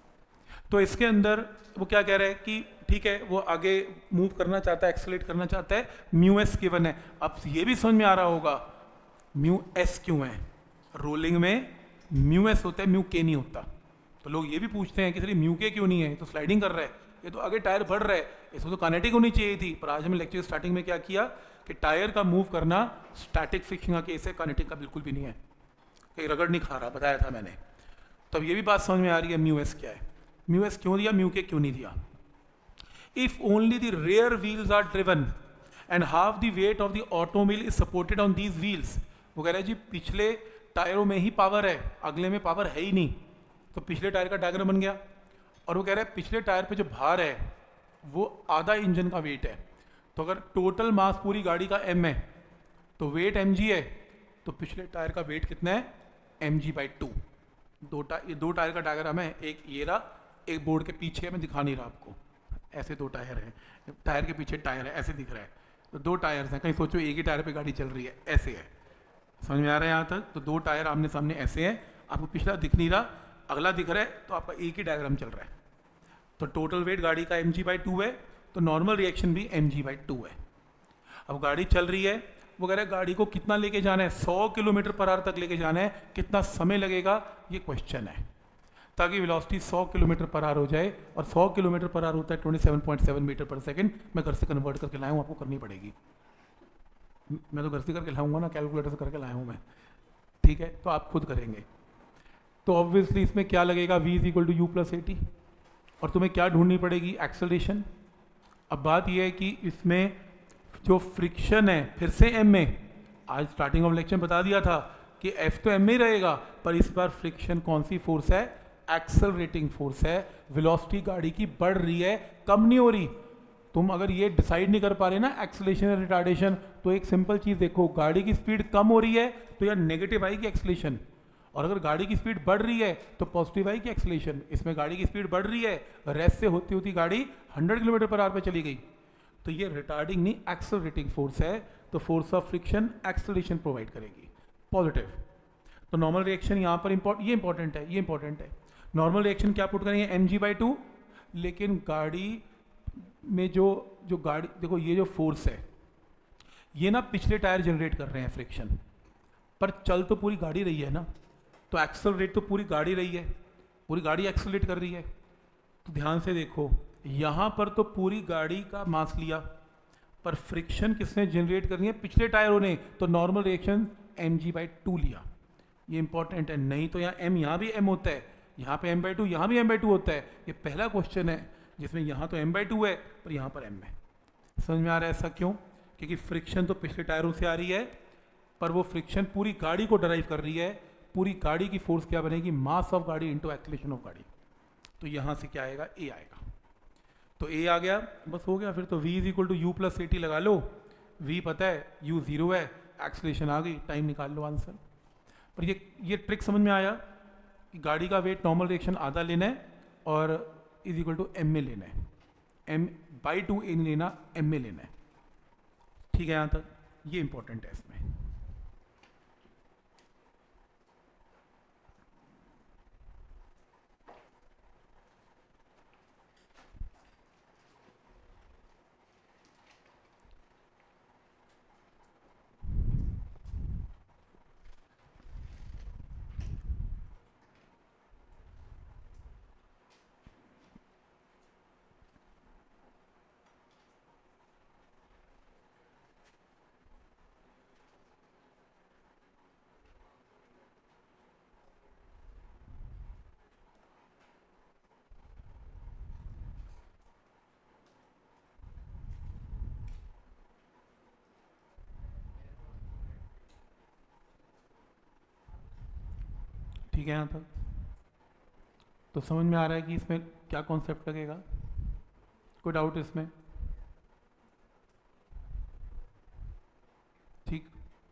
तो इसके अंदर वो क्या कह रहा है कि ठीक है, वो आगे मूव करना चाहता है, एक्सेलरेट करना चाहता है, म्यू एस गिवन है। अब ये भी समझ में आ रहा होगा म्यू एस क्यों है। रोलिंग में म्यू एस होता है, म्यू के नहीं होता। तो लोग ये भी पूछते हैं कि सर म्यू के क्यों नहीं है, तो स्लाइडिंग कर रहा है, ये तो आगे टायर बढ़ रहा है, इसको तो काइनेटिक होनी चाहिए थी। पर आज हमने लेक्चर स्टार्टिंग में क्या किया कि टायर का मूव करना स्टैटिक फ्रिक्शन का केस है, काइनेटिक का बिल्कुल भी नहीं है, कहीं रगड़ नहीं खा रहा, बताया था मैंने। तब ये भी बात समझ में आ रही है म्यू एस क्या है, म्यू एस क्यों दिया, म्यू के क्यों नहीं दिया। If only the rear wheels are driven and half the weight of the automobile is supported on these wheels, वो कह रहा है जी पिछले टायरों में ही पावर है, अगले में पावर है ही नहीं। तो पिछले टायर का डायग्राम बन गया, और वो कह रहा है पिछले टायर पे जो भार है वो आधा इंजन का वेट है। तो अगर टोटल मास पूरी गाड़ी का m है तो वेट mg है, तो पिछले टायर का वेट कितना है, mg बाई टू। दो टायर, ये दो टायर का डायग्राम है, एक ये रहा, एक बोर्ड के पीछे मैं दिखा नहीं रहा आपको, ऐसे दो टायर हैं, टायर के पीछे टायर है, ऐसे दिख रहा है। तो दो टायर्स हैं, कहीं सोचो एक ही टायर पे गाड़ी चल रही है, ऐसे है। समझ में आ रहा है यहाँ तक? तो दो टायर आमने सामने ऐसे हैं, आपको पिछला दिख नहीं रहा, अगला दिख रहा है, तो आपका एक ही डायग्राम चल रहा है। तो टोटल वेट गाड़ी का एम जी बाई टू है, तो नॉर्मल रिएक्शन भी एम जी बाई टू है। अब गाड़ी चल रही है, वो कह रहा है गाड़ी को कितना लेके जाना है, सौ किलोमीटर पर आवर तक लेके जाना है, कितना समय लगेगा, ये क्वेश्चन है। ताकि वेलोसिटी सौ किलोमीटर पर आवर हो जाए, और सौ किलोमीटर पर आवर होता है सत्ताईस पॉइंट सात मीटर पर सेकंड। मैं घर से कन्वर्ट करके लाया हूँ, आपको करनी पड़ेगी, मैं तो घर से करके लाऊंगा ना, कैलकुलेटर से करके लाया हूँ मैं, ठीक है, तो आप खुद करेंगे। तो ऑब्वियसली इसमें क्या लगेगा, v is equal to u plus a t, और तुम्हें क्या ढूंढनी पड़ेगी, एक्सेलरेशन। अब बात यह है कि इसमें जो फ्रिक्शन है फिर से m में, आज स्टार्टिंग ऑफ लेक्चर बता दिया था कि f तो m में ही रहेगा, पर इस बार फ्रिक्शन कौन सी फोर्स है, एक्सेलरेटिंग फोर्स है। वेलोसिटी गाड़ी की बढ़ रही है, कम नहीं हो रही। तुम अगर ये डिसाइड नहीं कर पा रहे ना एक्सेलरेशन या रिटार्डेशन, तो एक सिंपल चीज देखो, गाड़ी की स्पीड कम हो रही है तो यार नेगेटिव आएगी एक्सेलरेशन, और अगर गाड़ी की स्पीड बढ़ रही है तो पॉजिटिव आएगी एक्सेलरेशन। इसमें गाड़ी की स्पीड बढ़ रही है, रेस्ट से होती होती गाड़ी हंड्रेड किलोमीटर पर आवर पे चली गई, तो ये रिटार्डिंग नहीं एक्सेलरेटिंग फोर्स है। तो force of friction acceleration provide करेगी, पॉजिटिव। तो नॉर्मल रिएक्शन यहाँ पर इंपॉर्ट ये इंपॉर्टेंट है, ये इंपॉर्टेंट है। नॉर्मल रिएक्शन क्या पुट करेंगे, एम जी बाई टू, लेकिन गाड़ी में जो जो गाड़ी देखो, ये जो फोर्स है ये ना पिछले टायर जनरेट कर रहे हैं फ्रिक्शन, पर चल तो पूरी गाड़ी रही है ना, तो एक्सेलरेट तो पूरी गाड़ी रही है, पूरी गाड़ी एक्सेलरेट कर रही है। तो ध्यान से देखो, यहाँ पर तो पूरी गाड़ी का मास लिया, पर फ्रिक्शन किसने जनरेट करनी है, पिछले टायरों ने, तो normal reaction m g by two लिया। ये इंपॉर्टेंट है, नहीं तो यहाँ एम, यहाँ भी एम होता है, यहाँ पे एम बाई टू, यहाँ भी एम बाई टू होता है। ये पहला क्वेश्चन है जिसमें यहाँ तो एम बाई टू है पर यहाँ पर एम है। समझ में आ रहा है ऐसा क्यों? क्योंकि फ्रिक्शन तो पिछले टायरों से आ रही है, पर वो फ्रिक्शन पूरी गाड़ी को ड्राइव कर रही है। पूरी गाड़ी की फोर्स क्या बनेगी, मास ऑफ गाड़ी इंटू एक्सीलरेशन ऑफ गाड़ी। तो यहाँ से क्या आएगा, ए आएगा। तो ए आ गया, बस हो गया। फिर तो v is equal to u plus a t लगा लो, v पता है, u जीरो है, एक्सीलरेशन आ गई, टाइम निकाल लो, आंसर। पर ये ये ट्रिक समझ में आया कि गाड़ी का वेट नॉर्मल रिएक्शन आधा लेना है और इज इक्वल टू एम में लेना है, एम बाई टू ए नहीं लेना, एम में लेना है। ठीक है, यहाँ तक ये इंपॉर्टेंट है इसमें। ठीक है, यहाँ तक तो समझ में आ रहा है कि इसमें क्या कॉन्सेप्ट लगेगा। कोई डाउट इसमें? ठीक,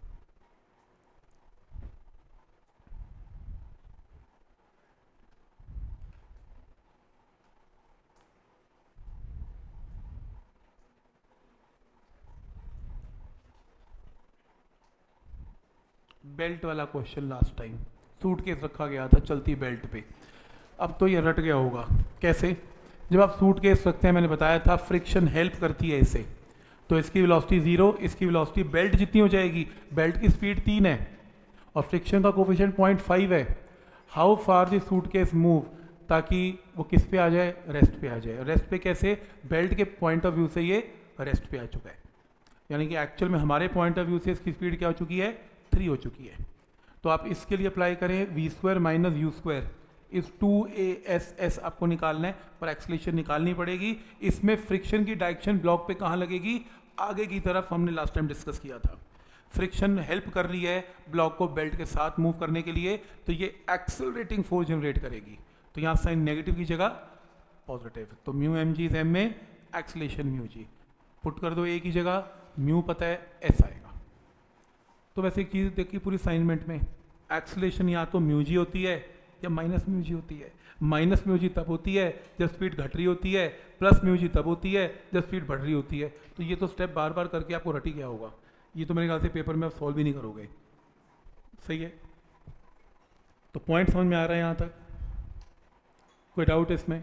बेल्ट वाला क्वेश्चन लास्ट टाइम सूटकेस रखा गया था चलती बेल्ट पे। अब तो ये रट गया होगा। कैसे? जब आप सूटकेस रखते हैं, मैंने बताया था फ्रिक्शन हेल्प करती है इसे, तो इसकी वेलोसिटी जीरो, इसकी वेलोसिटी बेल्ट जितनी हो जाएगी, बेल्ट की स्पीड तीन है और फ्रिक्शन का कोफिशिएंट पॉइंट फाइव है। How far the suitcase move, ताकि वो किस पे आ जाए, रेस्ट पे आ जाए। रेस्ट पे कैसे? बेल्ट के पॉइंट ऑफ व्यू से ये रेस्ट पे आ चुका है, यानी कि एक्चुअल में हमारे पॉइंट ऑफ व्यू से इसकी स्पीड क्या हो चुकी है, थ्री हो चुकी है। तो आप इसके लिए अप्लाई करें v square minus u square, is two a s s आपको निकालना है, पर एक्सीलरेशन निकालनी पड़ेगी। इसमें फ्रिक्शन की डायरेक्शन ब्लॉक पे कहाँ लगेगी, आगे की तरफ। हमने लास्ट टाइम डिस्कस किया था फ्रिक्शन हेल्प कर रही है ब्लॉक को बेल्ट के साथ मूव करने के लिए, तो ये एक्सेलरेटिंग फोर्स जनरेट करेगी। तो यहाँ साइन नेगेटिव की जगह पॉजिटिव, तो mu m ji is m में एक्सीलरेशन म्यू जी, पुट कर दो ए की जगह, म्यू पता है एस आएगा। तो वैसे एक चीज़ देखिए पूरी असाइनमेंट में, एक्सीलरेशन या तो म्यू जी होती है या माइनस म्यू जी होती है। माइनस म्यू जी तब होती है जब स्पीड घट रही होती है, प्लस म्यू जी तब होती है जब स्पीड बढ़ रही होती है। तो ये तो स्टेप बार बार करके आपको रट ही गया होगा, ये तो मेरे ख्याल से पेपर में आप सॉल्व भी नहीं करोगे। सही है, तो पॉइंट समझ में आ रहा है यहाँ तक? कोई डाउट इसमें?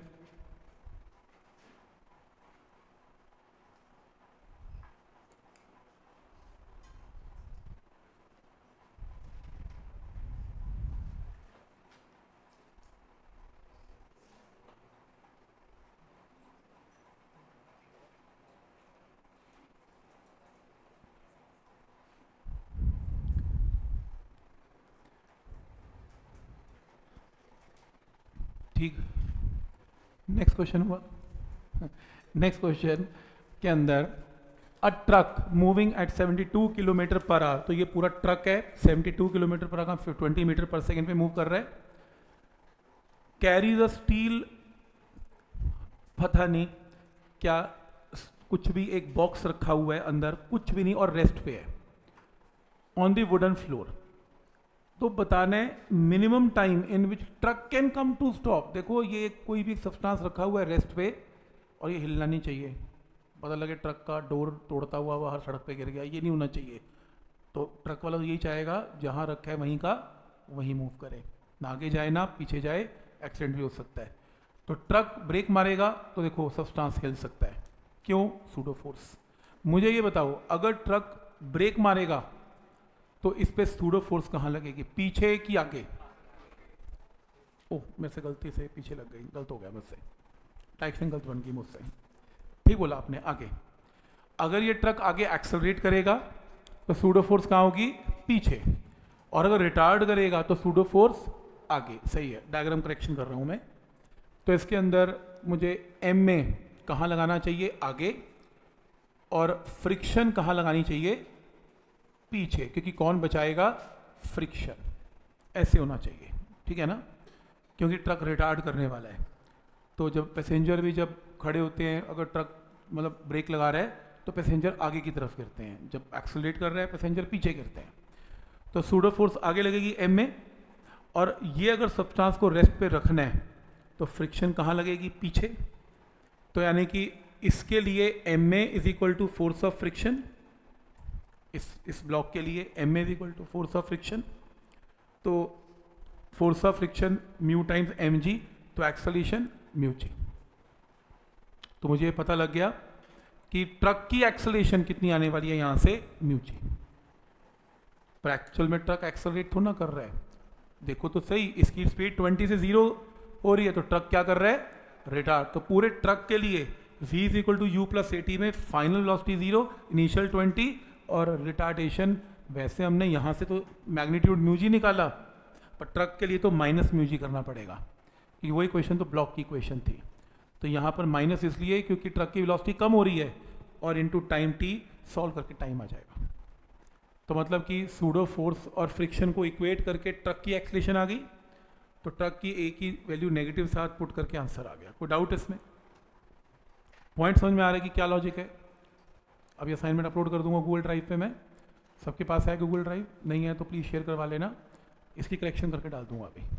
ठीक, नेक्स्ट क्वेश्चन हुआ। नेक्स्ट क्वेश्चन के अंदर a truck moving at seventy two kilometre per hour, तो ये पूरा ट्रक है seventy two kilometre per hour twenty metre per second पे मूव कर रहा है। कैरी द स्टील, पता नहीं क्या, कुछ भी एक बॉक्स रखा हुआ है अंदर, कुछ भी नहीं, और रेस्ट पे है ऑन द वुडन फ्लोर। तो बताना है minimum time in which truck can come to stop. देखो ये कोई भी सब्सटेंस रखा हुआ है रेस्ट पे और ये हिलना नहीं चाहिए, पता लगे ट्रक का डोर तोड़ता हुआ बाहर सड़क पे गिर गया, ये नहीं होना चाहिए। तो ट्रक वाला तो यही चाहेगा जहाँ रखा है वहीं का वहीं मूव करे, ना आगे जाए ना पीछे जाए, एक्सीडेंट भी हो सकता है। तो ट्रक ब्रेक मारेगा तो देखो सब्सटेंस हिल सकता है, क्यों? Pseudo force. मुझे ये बताओ, अगर ट्रक ब्रेक मारेगा तो इस पे सूडो फोर्स कहाँ लगेगी, पीछे कि आगे? ओह मेरे से गलती से पीछे लग गई, गलत हो गया मुझसे, डायरेक्शन गलत बन गई मुझसे। ठीक बोला आपने, आगे। अगर ये ट्रक आगे एक्सेलरेट करेगा तो सूडो फोर्स कहाँ होगी, पीछे, और अगर रिटार्ड करेगा तो सूडो फोर्स आगे। सही है, डायग्राम करेक्शन कर रहा हूँ मैं। तो इसके अंदर मुझे एम में कहाँ लगाना चाहिए, आगे, और फ्रिक्शन कहाँ लगानी चाहिए, पीछे, क्योंकि कौन बचाएगा, फ्रिक्शन, ऐसे होना चाहिए, ठीक है ना, क्योंकि ट्रक रिटार्ड करने वाला है। तो जब पैसेंजर भी जब खड़े होते हैं, अगर ट्रक मतलब ब्रेक लगा रहा है तो पैसेंजर आगे की तरफ गिरते हैं, जब एक्सेलरेट कर रहा है पैसेंजर पीछे गिरते हैं। तो सूडो फोर्स आगे लगेगी एम में, और ये अगर सब्सटेंस को रेस्ट पे रखना है तो फ्रिक्शन कहाँ लगेगी, पीछे। तो यानी कि इसके लिए m a is equal to force of friction, इस इस ब्लॉक के लिए m a is equal to force of friction. तो force of friction mu times m g, तो एक्सेलेरेशन म्यू जी। तो मुझे पता लग गया कि ट्रक की एक्सेलेरेशन कितनी आने वाली है यहां से, म्यू जी। पर एक्चुअल में ट्रक एक्सेलरेट थोड़ा ना कर रहा है, देखो तो सही, इसकी स्पीड ट्वेंटी से जीरो हो रही है, तो ट्रक क्या कर रहा है, रिटार्ड। तो पूरे ट्रक के लिए v is equal to u plus a t में final velocity zero, initial twenty, और रिटार्डेशन वैसे हमने यहाँ से तो मैग्नीट्यूड म्यू जी निकाला, पर ट्रक के लिए तो माइनस म्यू जी करना पड़ेगा, क्योंकि वही क्वेश्चन तो ब्लॉक की क्वेश्चन थी। तो यहाँ पर माइनस इसलिए क्योंकि ट्रक की वेलोसिटी कम हो रही है, और इनटू टाइम टी सॉल्व करके टाइम आ जाएगा। तो मतलब कि सूडो फोर्स और फ्रिक्शन को इक्वेट करके ट्रक की एक्सेलेरेशन आ गई, तो ट्रक की ए की वैल्यू नेगेटिव साथ पुट करके आंसर आ गया। कोई डाउट इसमें, पॉइंट समझ में आ रहा है कि क्या लॉजिक है। अभी असाइनमेंट अपलोड कर दूंगा गूगल ड्राइव पे, मैं, सबके पास है गूगल ड्राइव, नहीं है तो प्लीज़ शेयर करवा लेना, इसकी करेक्शन करके डाल दूंगा अभी।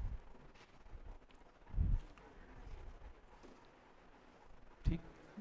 ठीक,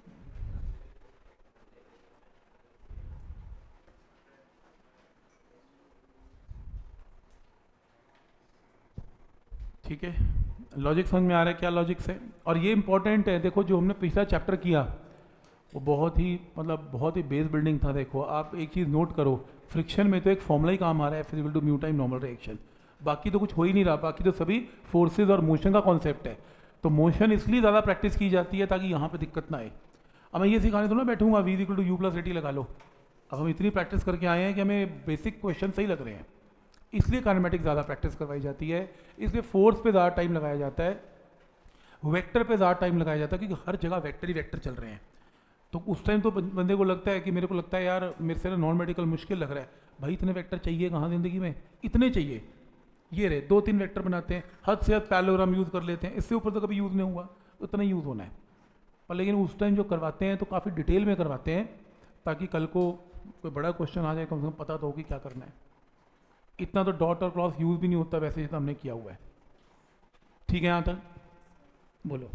ठीक है, लॉजिक समझ में आ रहा है क्या लॉजिक से। और ये इंपॉर्टेंट है, देखो जो हमने पिछला चैप्टर किया वो बहुत ही मतलब बहुत ही बेस बिल्डिंग था। देखो आप एक चीज़ नोट करो, फ्रिक्शन में तो एक फॉर्मूला ही काम आ रहा है, f is equal to mu time normal reaction, बाकी तो कुछ हो ही नहीं रहा, बाकी तो सभी फोर्सेज और मोशन का कॉन्सेप्ट है। तो मोशन इसलिए ज़्यादा प्रैक्टिस की जाती है ताकि यहाँ पे दिक्कत ना आए। अब मैं ये सिखाने तो ना बैठूंगा v is equal to u plus a t लगा लो, अब हम इतनी प्रैक्टिस करके आए हैं कि हमें बेसिक क्वेश्चन सही लग रहे हैं, इसलिए काइनेमेटिक्स ज़्यादा प्रैक्टिस करवाई जाती है, इसलिए फोर्स पे ज़्यादा टाइम लगाया जाता है, वेक्टर पे ज़्यादा टाइम लगाया जाता है, क्योंकि हर जगह वेक्टर ही वेक्टर चल रहे हैं। तो उस टाइम तो बंदे को लगता है कि मेरे को लगता है यार मेरे से ना नॉन मेडिकल मुश्किल लग रहा है, भाई इतने वेक्टर चाहिए कहाँ ज़िंदगी में, इतने चाहिए, ये रहे दो तीन वेक्टर बनाते हैं, हद से हद पैरेललोग्राम यूज़ कर लेते हैं, इससे ऊपर तो कभी यूज़ नहीं हुआ, उतना यूज़ होना है। पर लेकिन उस टाइम जो करवाते हैं तो काफ़ी डिटेल में करवाते हैं, ताकि कल को कोई बड़ा क्वेश्चन आ जाए कम से कम पता तो हो कि क्या करना है। इतना तो डॉट और क्रॉस यूज़ भी नहीं होता वैसे जितना हमने किया हुआ है। ठीक है, यहाँ तक बोलो,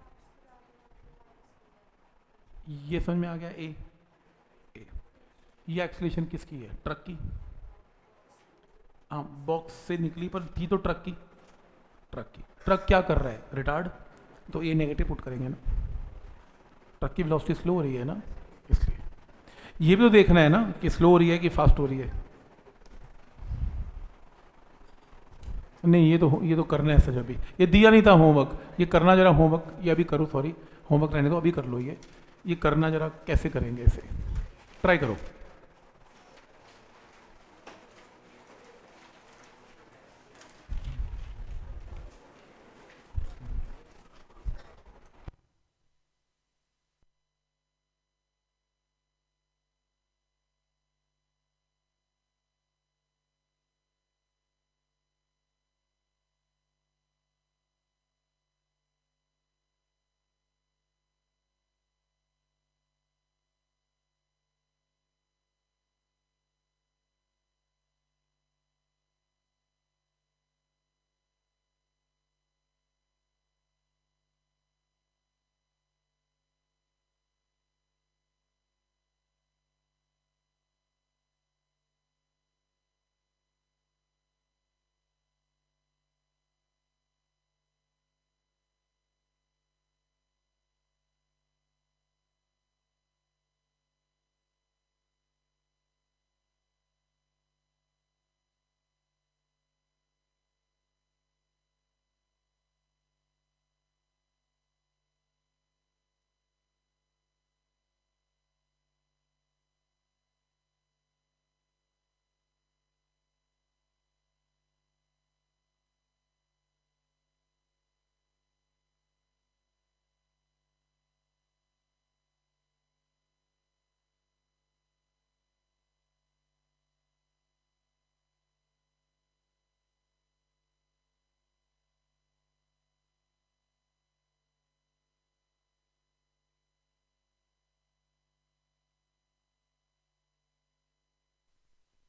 ये समझ में आ गया। ए ए ये एक्सेलेरेशन किसकी है, ट्रक की, हाँ बॉक्स से निकली पर थी तो ट्रक की, ट्रक की। ट्रक क्या कर रहा है, रिटार्ड, तो ये नेगेटिव पुट करेंगे ना, ट्रक की वेलोसिटी स्लो हो रही है ना, इसलिए ये भी तो देखना है ना कि स्लो हो रही है कि फास्ट हो रही है। नहीं ये तो ये तो करना है सर, अभी ये दिया नहीं था होमवर्क, ये करना जरा होमवर्क, ये अभी करो, सॉरी होमवर्क रहने दो, अभी कर लो, ये ये करना जरा, कैसे करेंगे इसे, ट्राई करो।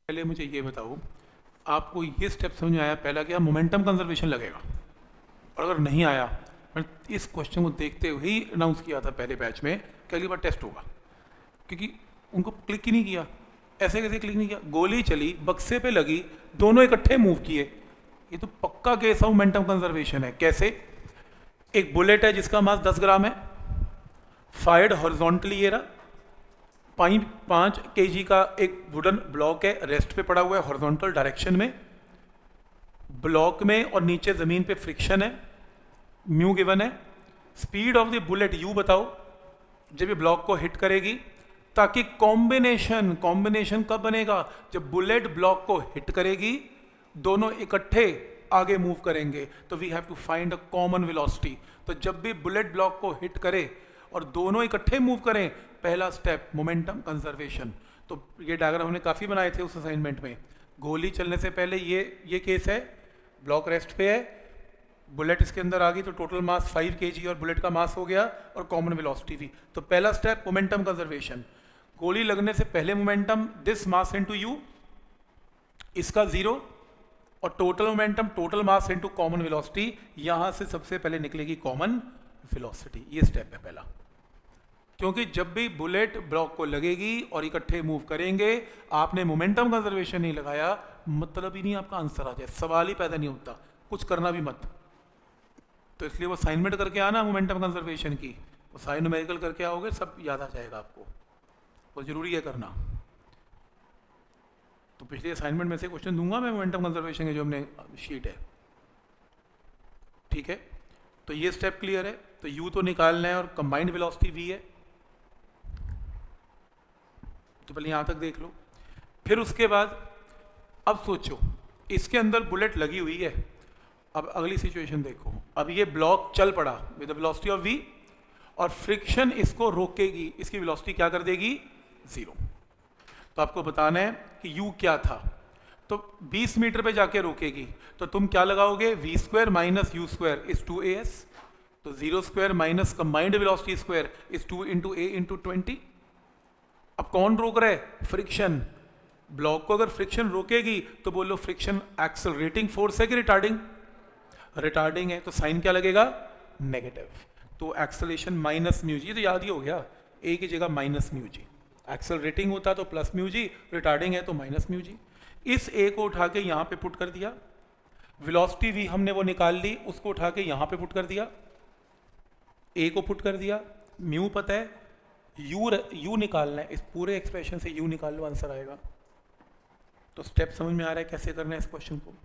पहले मुझे ये बताओ, आपको ये स्टेप समझ में आया? पहला क्या, मोमेंटम कंजर्वेशन लगेगा, और अगर नहीं आया, मैंने इस क्वेश्चन को देखते हुए ही अनाउंस किया था पहले बैच में कि अगली बार टेस्ट होगा, क्योंकि उनको क्लिक ही नहीं किया। ऐसे कैसे क्लिक नहीं किया? गोली चली, बक्से पे लगी, दोनों इकट्ठे मूव किए। ये तो पक्का केस ऑफ मोमेंटम कंजर्वेशन है। कैसे? एक बुलेट है जिसका मास दस ग्राम है, फायर्ड हॉरिजॉन्टली, ये रहा पॉइंट पाँच के जी का एक वुडन ब्लॉक है, रेस्ट पे पड़ा हुआ है हॉरिजॉन्टल डायरेक्शन में। ब्लॉक में और नीचे जमीन पे फ्रिक्शन है, म्यू गिवन है। Speed of the bullet u बताओ जब ये ब्लॉक को हिट करेगी, ताकि कॉम्बिनेशन कॉम्बिनेशन कब बनेगा? जब बुलेट ब्लॉक को हिट करेगी, दोनों इकट्ठे आगे मूव करेंगे, तो we have to find a common velocity. तो जब भी बुलेट ब्लॉक को हिट करे और दोनों इकट्ठे मूव करें, पहला स्टेप मोमेंटम कंजर्वेशन। तो ये डायग्राम हमने काफ़ी बनाए थे उस असाइनमेंट में। गोली चलने से पहले ये ये केस है, ब्लॉक रेस्ट पे है, बुलेट इसके अंदर आ गई तो टोटल मास फाइव केजी और बुलेट का मास हो गया और कॉमन वेलोसिटी भी। तो पहला स्टेप मोमेंटम कंजर्वेशन। गोली लगने से पहले momentum this mass into u, इसका जीरो, और total momentum total mass into common velocity, यहां से सबसे पहले निकलेगी कॉमन वेलोसिटी। ये स्टेप है पहला, क्योंकि जब भी बुलेट ब्लॉक को लगेगी और इकट्ठे मूव करेंगे, आपने मोमेंटम कंजर्वेशन नहीं लगाया, मतलब ही नहीं आपका आंसर आ जाए, सवाल ही पैदा नहीं होता, कुछ करना भी मत। तो इसलिए वो असाइनमेंट करके आना मोमेंटम कंजर्वेशन की, वो साइन न्यूमेरिकल करके आओगे, सब याद आ जाएगा आपको, वो जरूरी है करना। तो पिछले असाइनमेंट में से क्वेश्चन दूंगा मैं मोमेंटम कंजर्वेशन के, जो हमने शीट है, ठीक है। तो ये स्टेप क्लियर है। तो यू तो निकालना है और कंबाइंड वेलोसिटी वी है, तो पहले यहां तक देख लो। फिर उसके बाद अब सोचो, इसके अंदर बुलेट लगी हुई है। अब अगली सिचुएशन देखो, अब ये ब्लॉक चल पड़ा with the velocity of v, और फ्रिक्शन इसको रोकेगी, इसकी वेलोसिटी क्या कर देगी? जीरो। तो आपको बताना है कि u क्या था। तो बीस मीटर पे जाके रोकेगी, तो तुम क्या लगाओगे? V square minus u square is two a s. तो zero square minus combined velocity square is two into a into twenty. अब कौन रोक रहा है? फ्रिक्शन। ब्लॉक को अगर फ्रिक्शन रोकेगी तो बोलो फ्रिक्शन एक्सेलरेटिंग फोर्स है कि रिटार्डिंग? रिटार्डिंग है, तो साइन क्या लगेगा? नेगेटिव। तो एक्सेलरेशन माइनस म्यू जी, तो याद ही हो गया, ए की जगह माइनस म्यू जी। एक्सेलरेटिंग होता तो प्लस म्यू जी, रिटार्डिंग है तो माइनस म्यू जी। इस ए को उठा के यहां पे पुट कर दिया, वेलोसिटी वी हमने वो निकाल ली, उसको उठा के यहां पे पुट कर दिया, ए को पुट कर दिया, म्यू पता है, यू यू निकालना है, इस पूरे एक्सप्रेशन से यू निकाल लो, आंसर आएगा। तो स्टेप समझ में आ रहा है कैसे करना है इस क्वेश्चन को?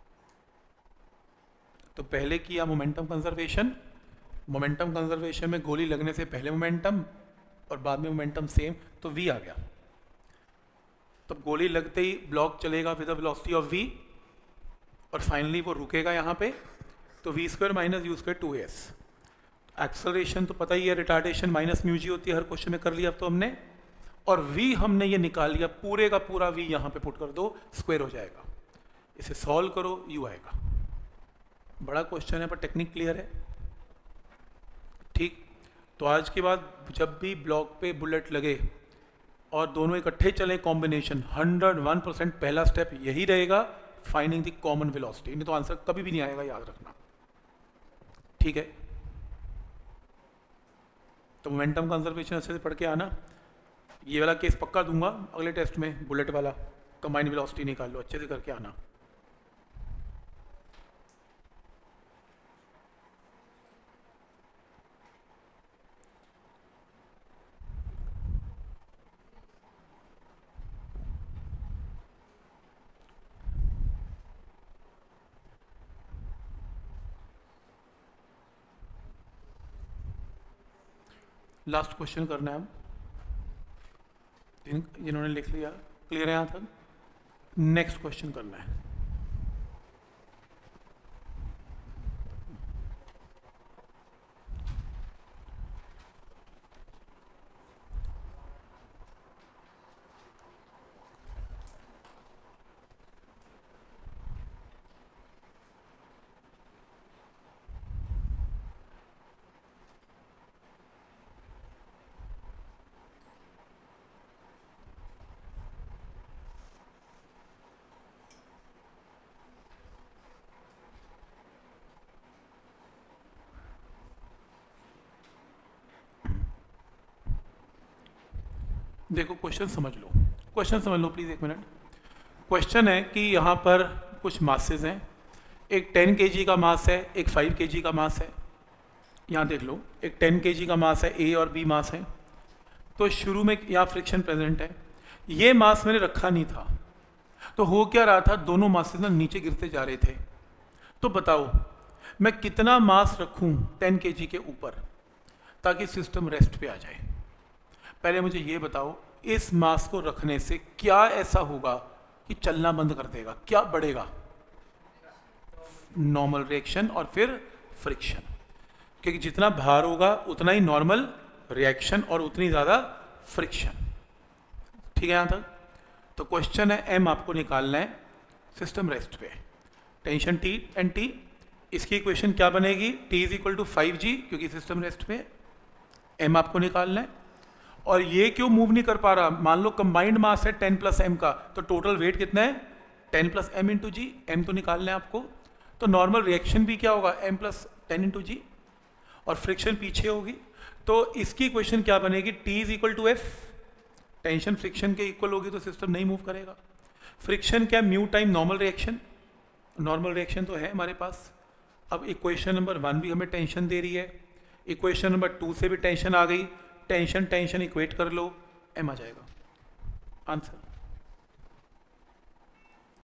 तो पहले किया मोमेंटम कंजर्वेशन, मोमेंटम कंजर्वेशन में गोली लगने से पहले मोमेंटम और बाद में मोमेंटम सेम, तो v आ गया। तब तो गोली लगते ही ब्लॉक चलेगा with the velocity of v, और फाइनली वो रुकेगा यहाँ पे, तो v square minus u square two s. Acceleration तो पता ही है, रिटार्डेशन माइनस म्यू जी होती है, हर क्वेश्चन में कर लिया अब तो हमने, और v हमने ये निकाल लिया, पूरे का पूरा v यहाँ पे पुट कर दो, स्क्वायर हो जाएगा। इसे सॉल्व करो, u आएगा। बड़ा क्वेश्चन है पर टेक्निक क्लियर है, ठीक। तो आज के बाद जब भी ब्लॉक पे बुलेट लगे और दोनों इकट्ठे चले, कॉम्बिनेशन हंड्रेड वन परसेंट पहला स्टेप यही रहेगा, फाइंडिंग द कॉमन वेलोसिटी, नहीं तो आंसर कभी भी नहीं आएगा, याद रखना, ठीक है। तो मोमेंटम कंजर्वेशन अच्छे से पढ़ के आना। ये वाला केस पक्का दूंगा अगले टेस्ट में, बुलेट वाला, कंबाइंड वेलोसिटी निकाल लो, अच्छे से करके आना। लास्ट क्वेश्चन करना है हम, जिन्होंने लिख लिया क्लियर है यहाँ तक। नेक्स्ट क्वेश्चन करना है। देखो क्वेश्चन समझ लो, क्वेश्चन समझ लो प्लीज़, एक मिनट। क्वेश्चन है कि यहाँ पर कुछ मासेस हैं, एक टेन केजी का मास है, एक फाइव केजी का मास है। यहाँ देख लो, एक टेन केजी का मास है, ए और बी मास है। तो शुरू में यहाँ फ्रिक्शन प्रेजेंट है, ये मास मैंने रखा नहीं था, तो हो क्या रहा था, दोनों मासेस ना नीचे गिरते जा रहे थे। तो बताओ मैं कितना मास रखूँ टेन केजी के ऊपर ताकि सिस्टम रेस्ट पे आ जाए। पहले मुझे ये बताओ, इस मास को रखने से क्या ऐसा होगा कि चलना बंद कर देगा, क्या बढ़ेगा? नॉर्मल रिएक्शन और फिर फ्रिक्शन, क्योंकि जितना भार होगा उतना ही नॉर्मल रिएक्शन और उतनी ज़्यादा फ्रिक्शन। ठीक है यहाँ तक? तो क्वेश्चन है एम आपको निकालना है सिस्टम रेस्ट पे, टेंशन टी एंड टी। इसकी इक्वेशन क्या बनेगी? T is equal to five g, क्योंकि सिस्टम रेस्ट पे। एम आपको निकालना है, और ये क्यों मूव नहीं कर पा रहा? मान लो कंबाइंड मास है टेन प्लस एम का, तो टोटल वेट कितना है? Ten plus m into g. M तो निकालना है आपको, तो नॉर्मल रिएक्शन भी क्या होगा? M plus ten into g, और फ्रिक्शन पीछे होगी। तो इसकी इक्वेशन क्या बनेगी? T is equal to f, tension friction के इक्वल होगी तो सिस्टम नहीं मूव करेगा। फ्रिक्शन क्या? Mu time normal reaction, normal reaction तो है हमारे पास। अब इक्वेशन नंबर वन भी हमें टेंशन दे रही है, इक्वेशन नंबर टू से भी टेंशन आ गई, टेंशन टेंशन इक्वेट कर लो, एम आ जाएगा आंसर।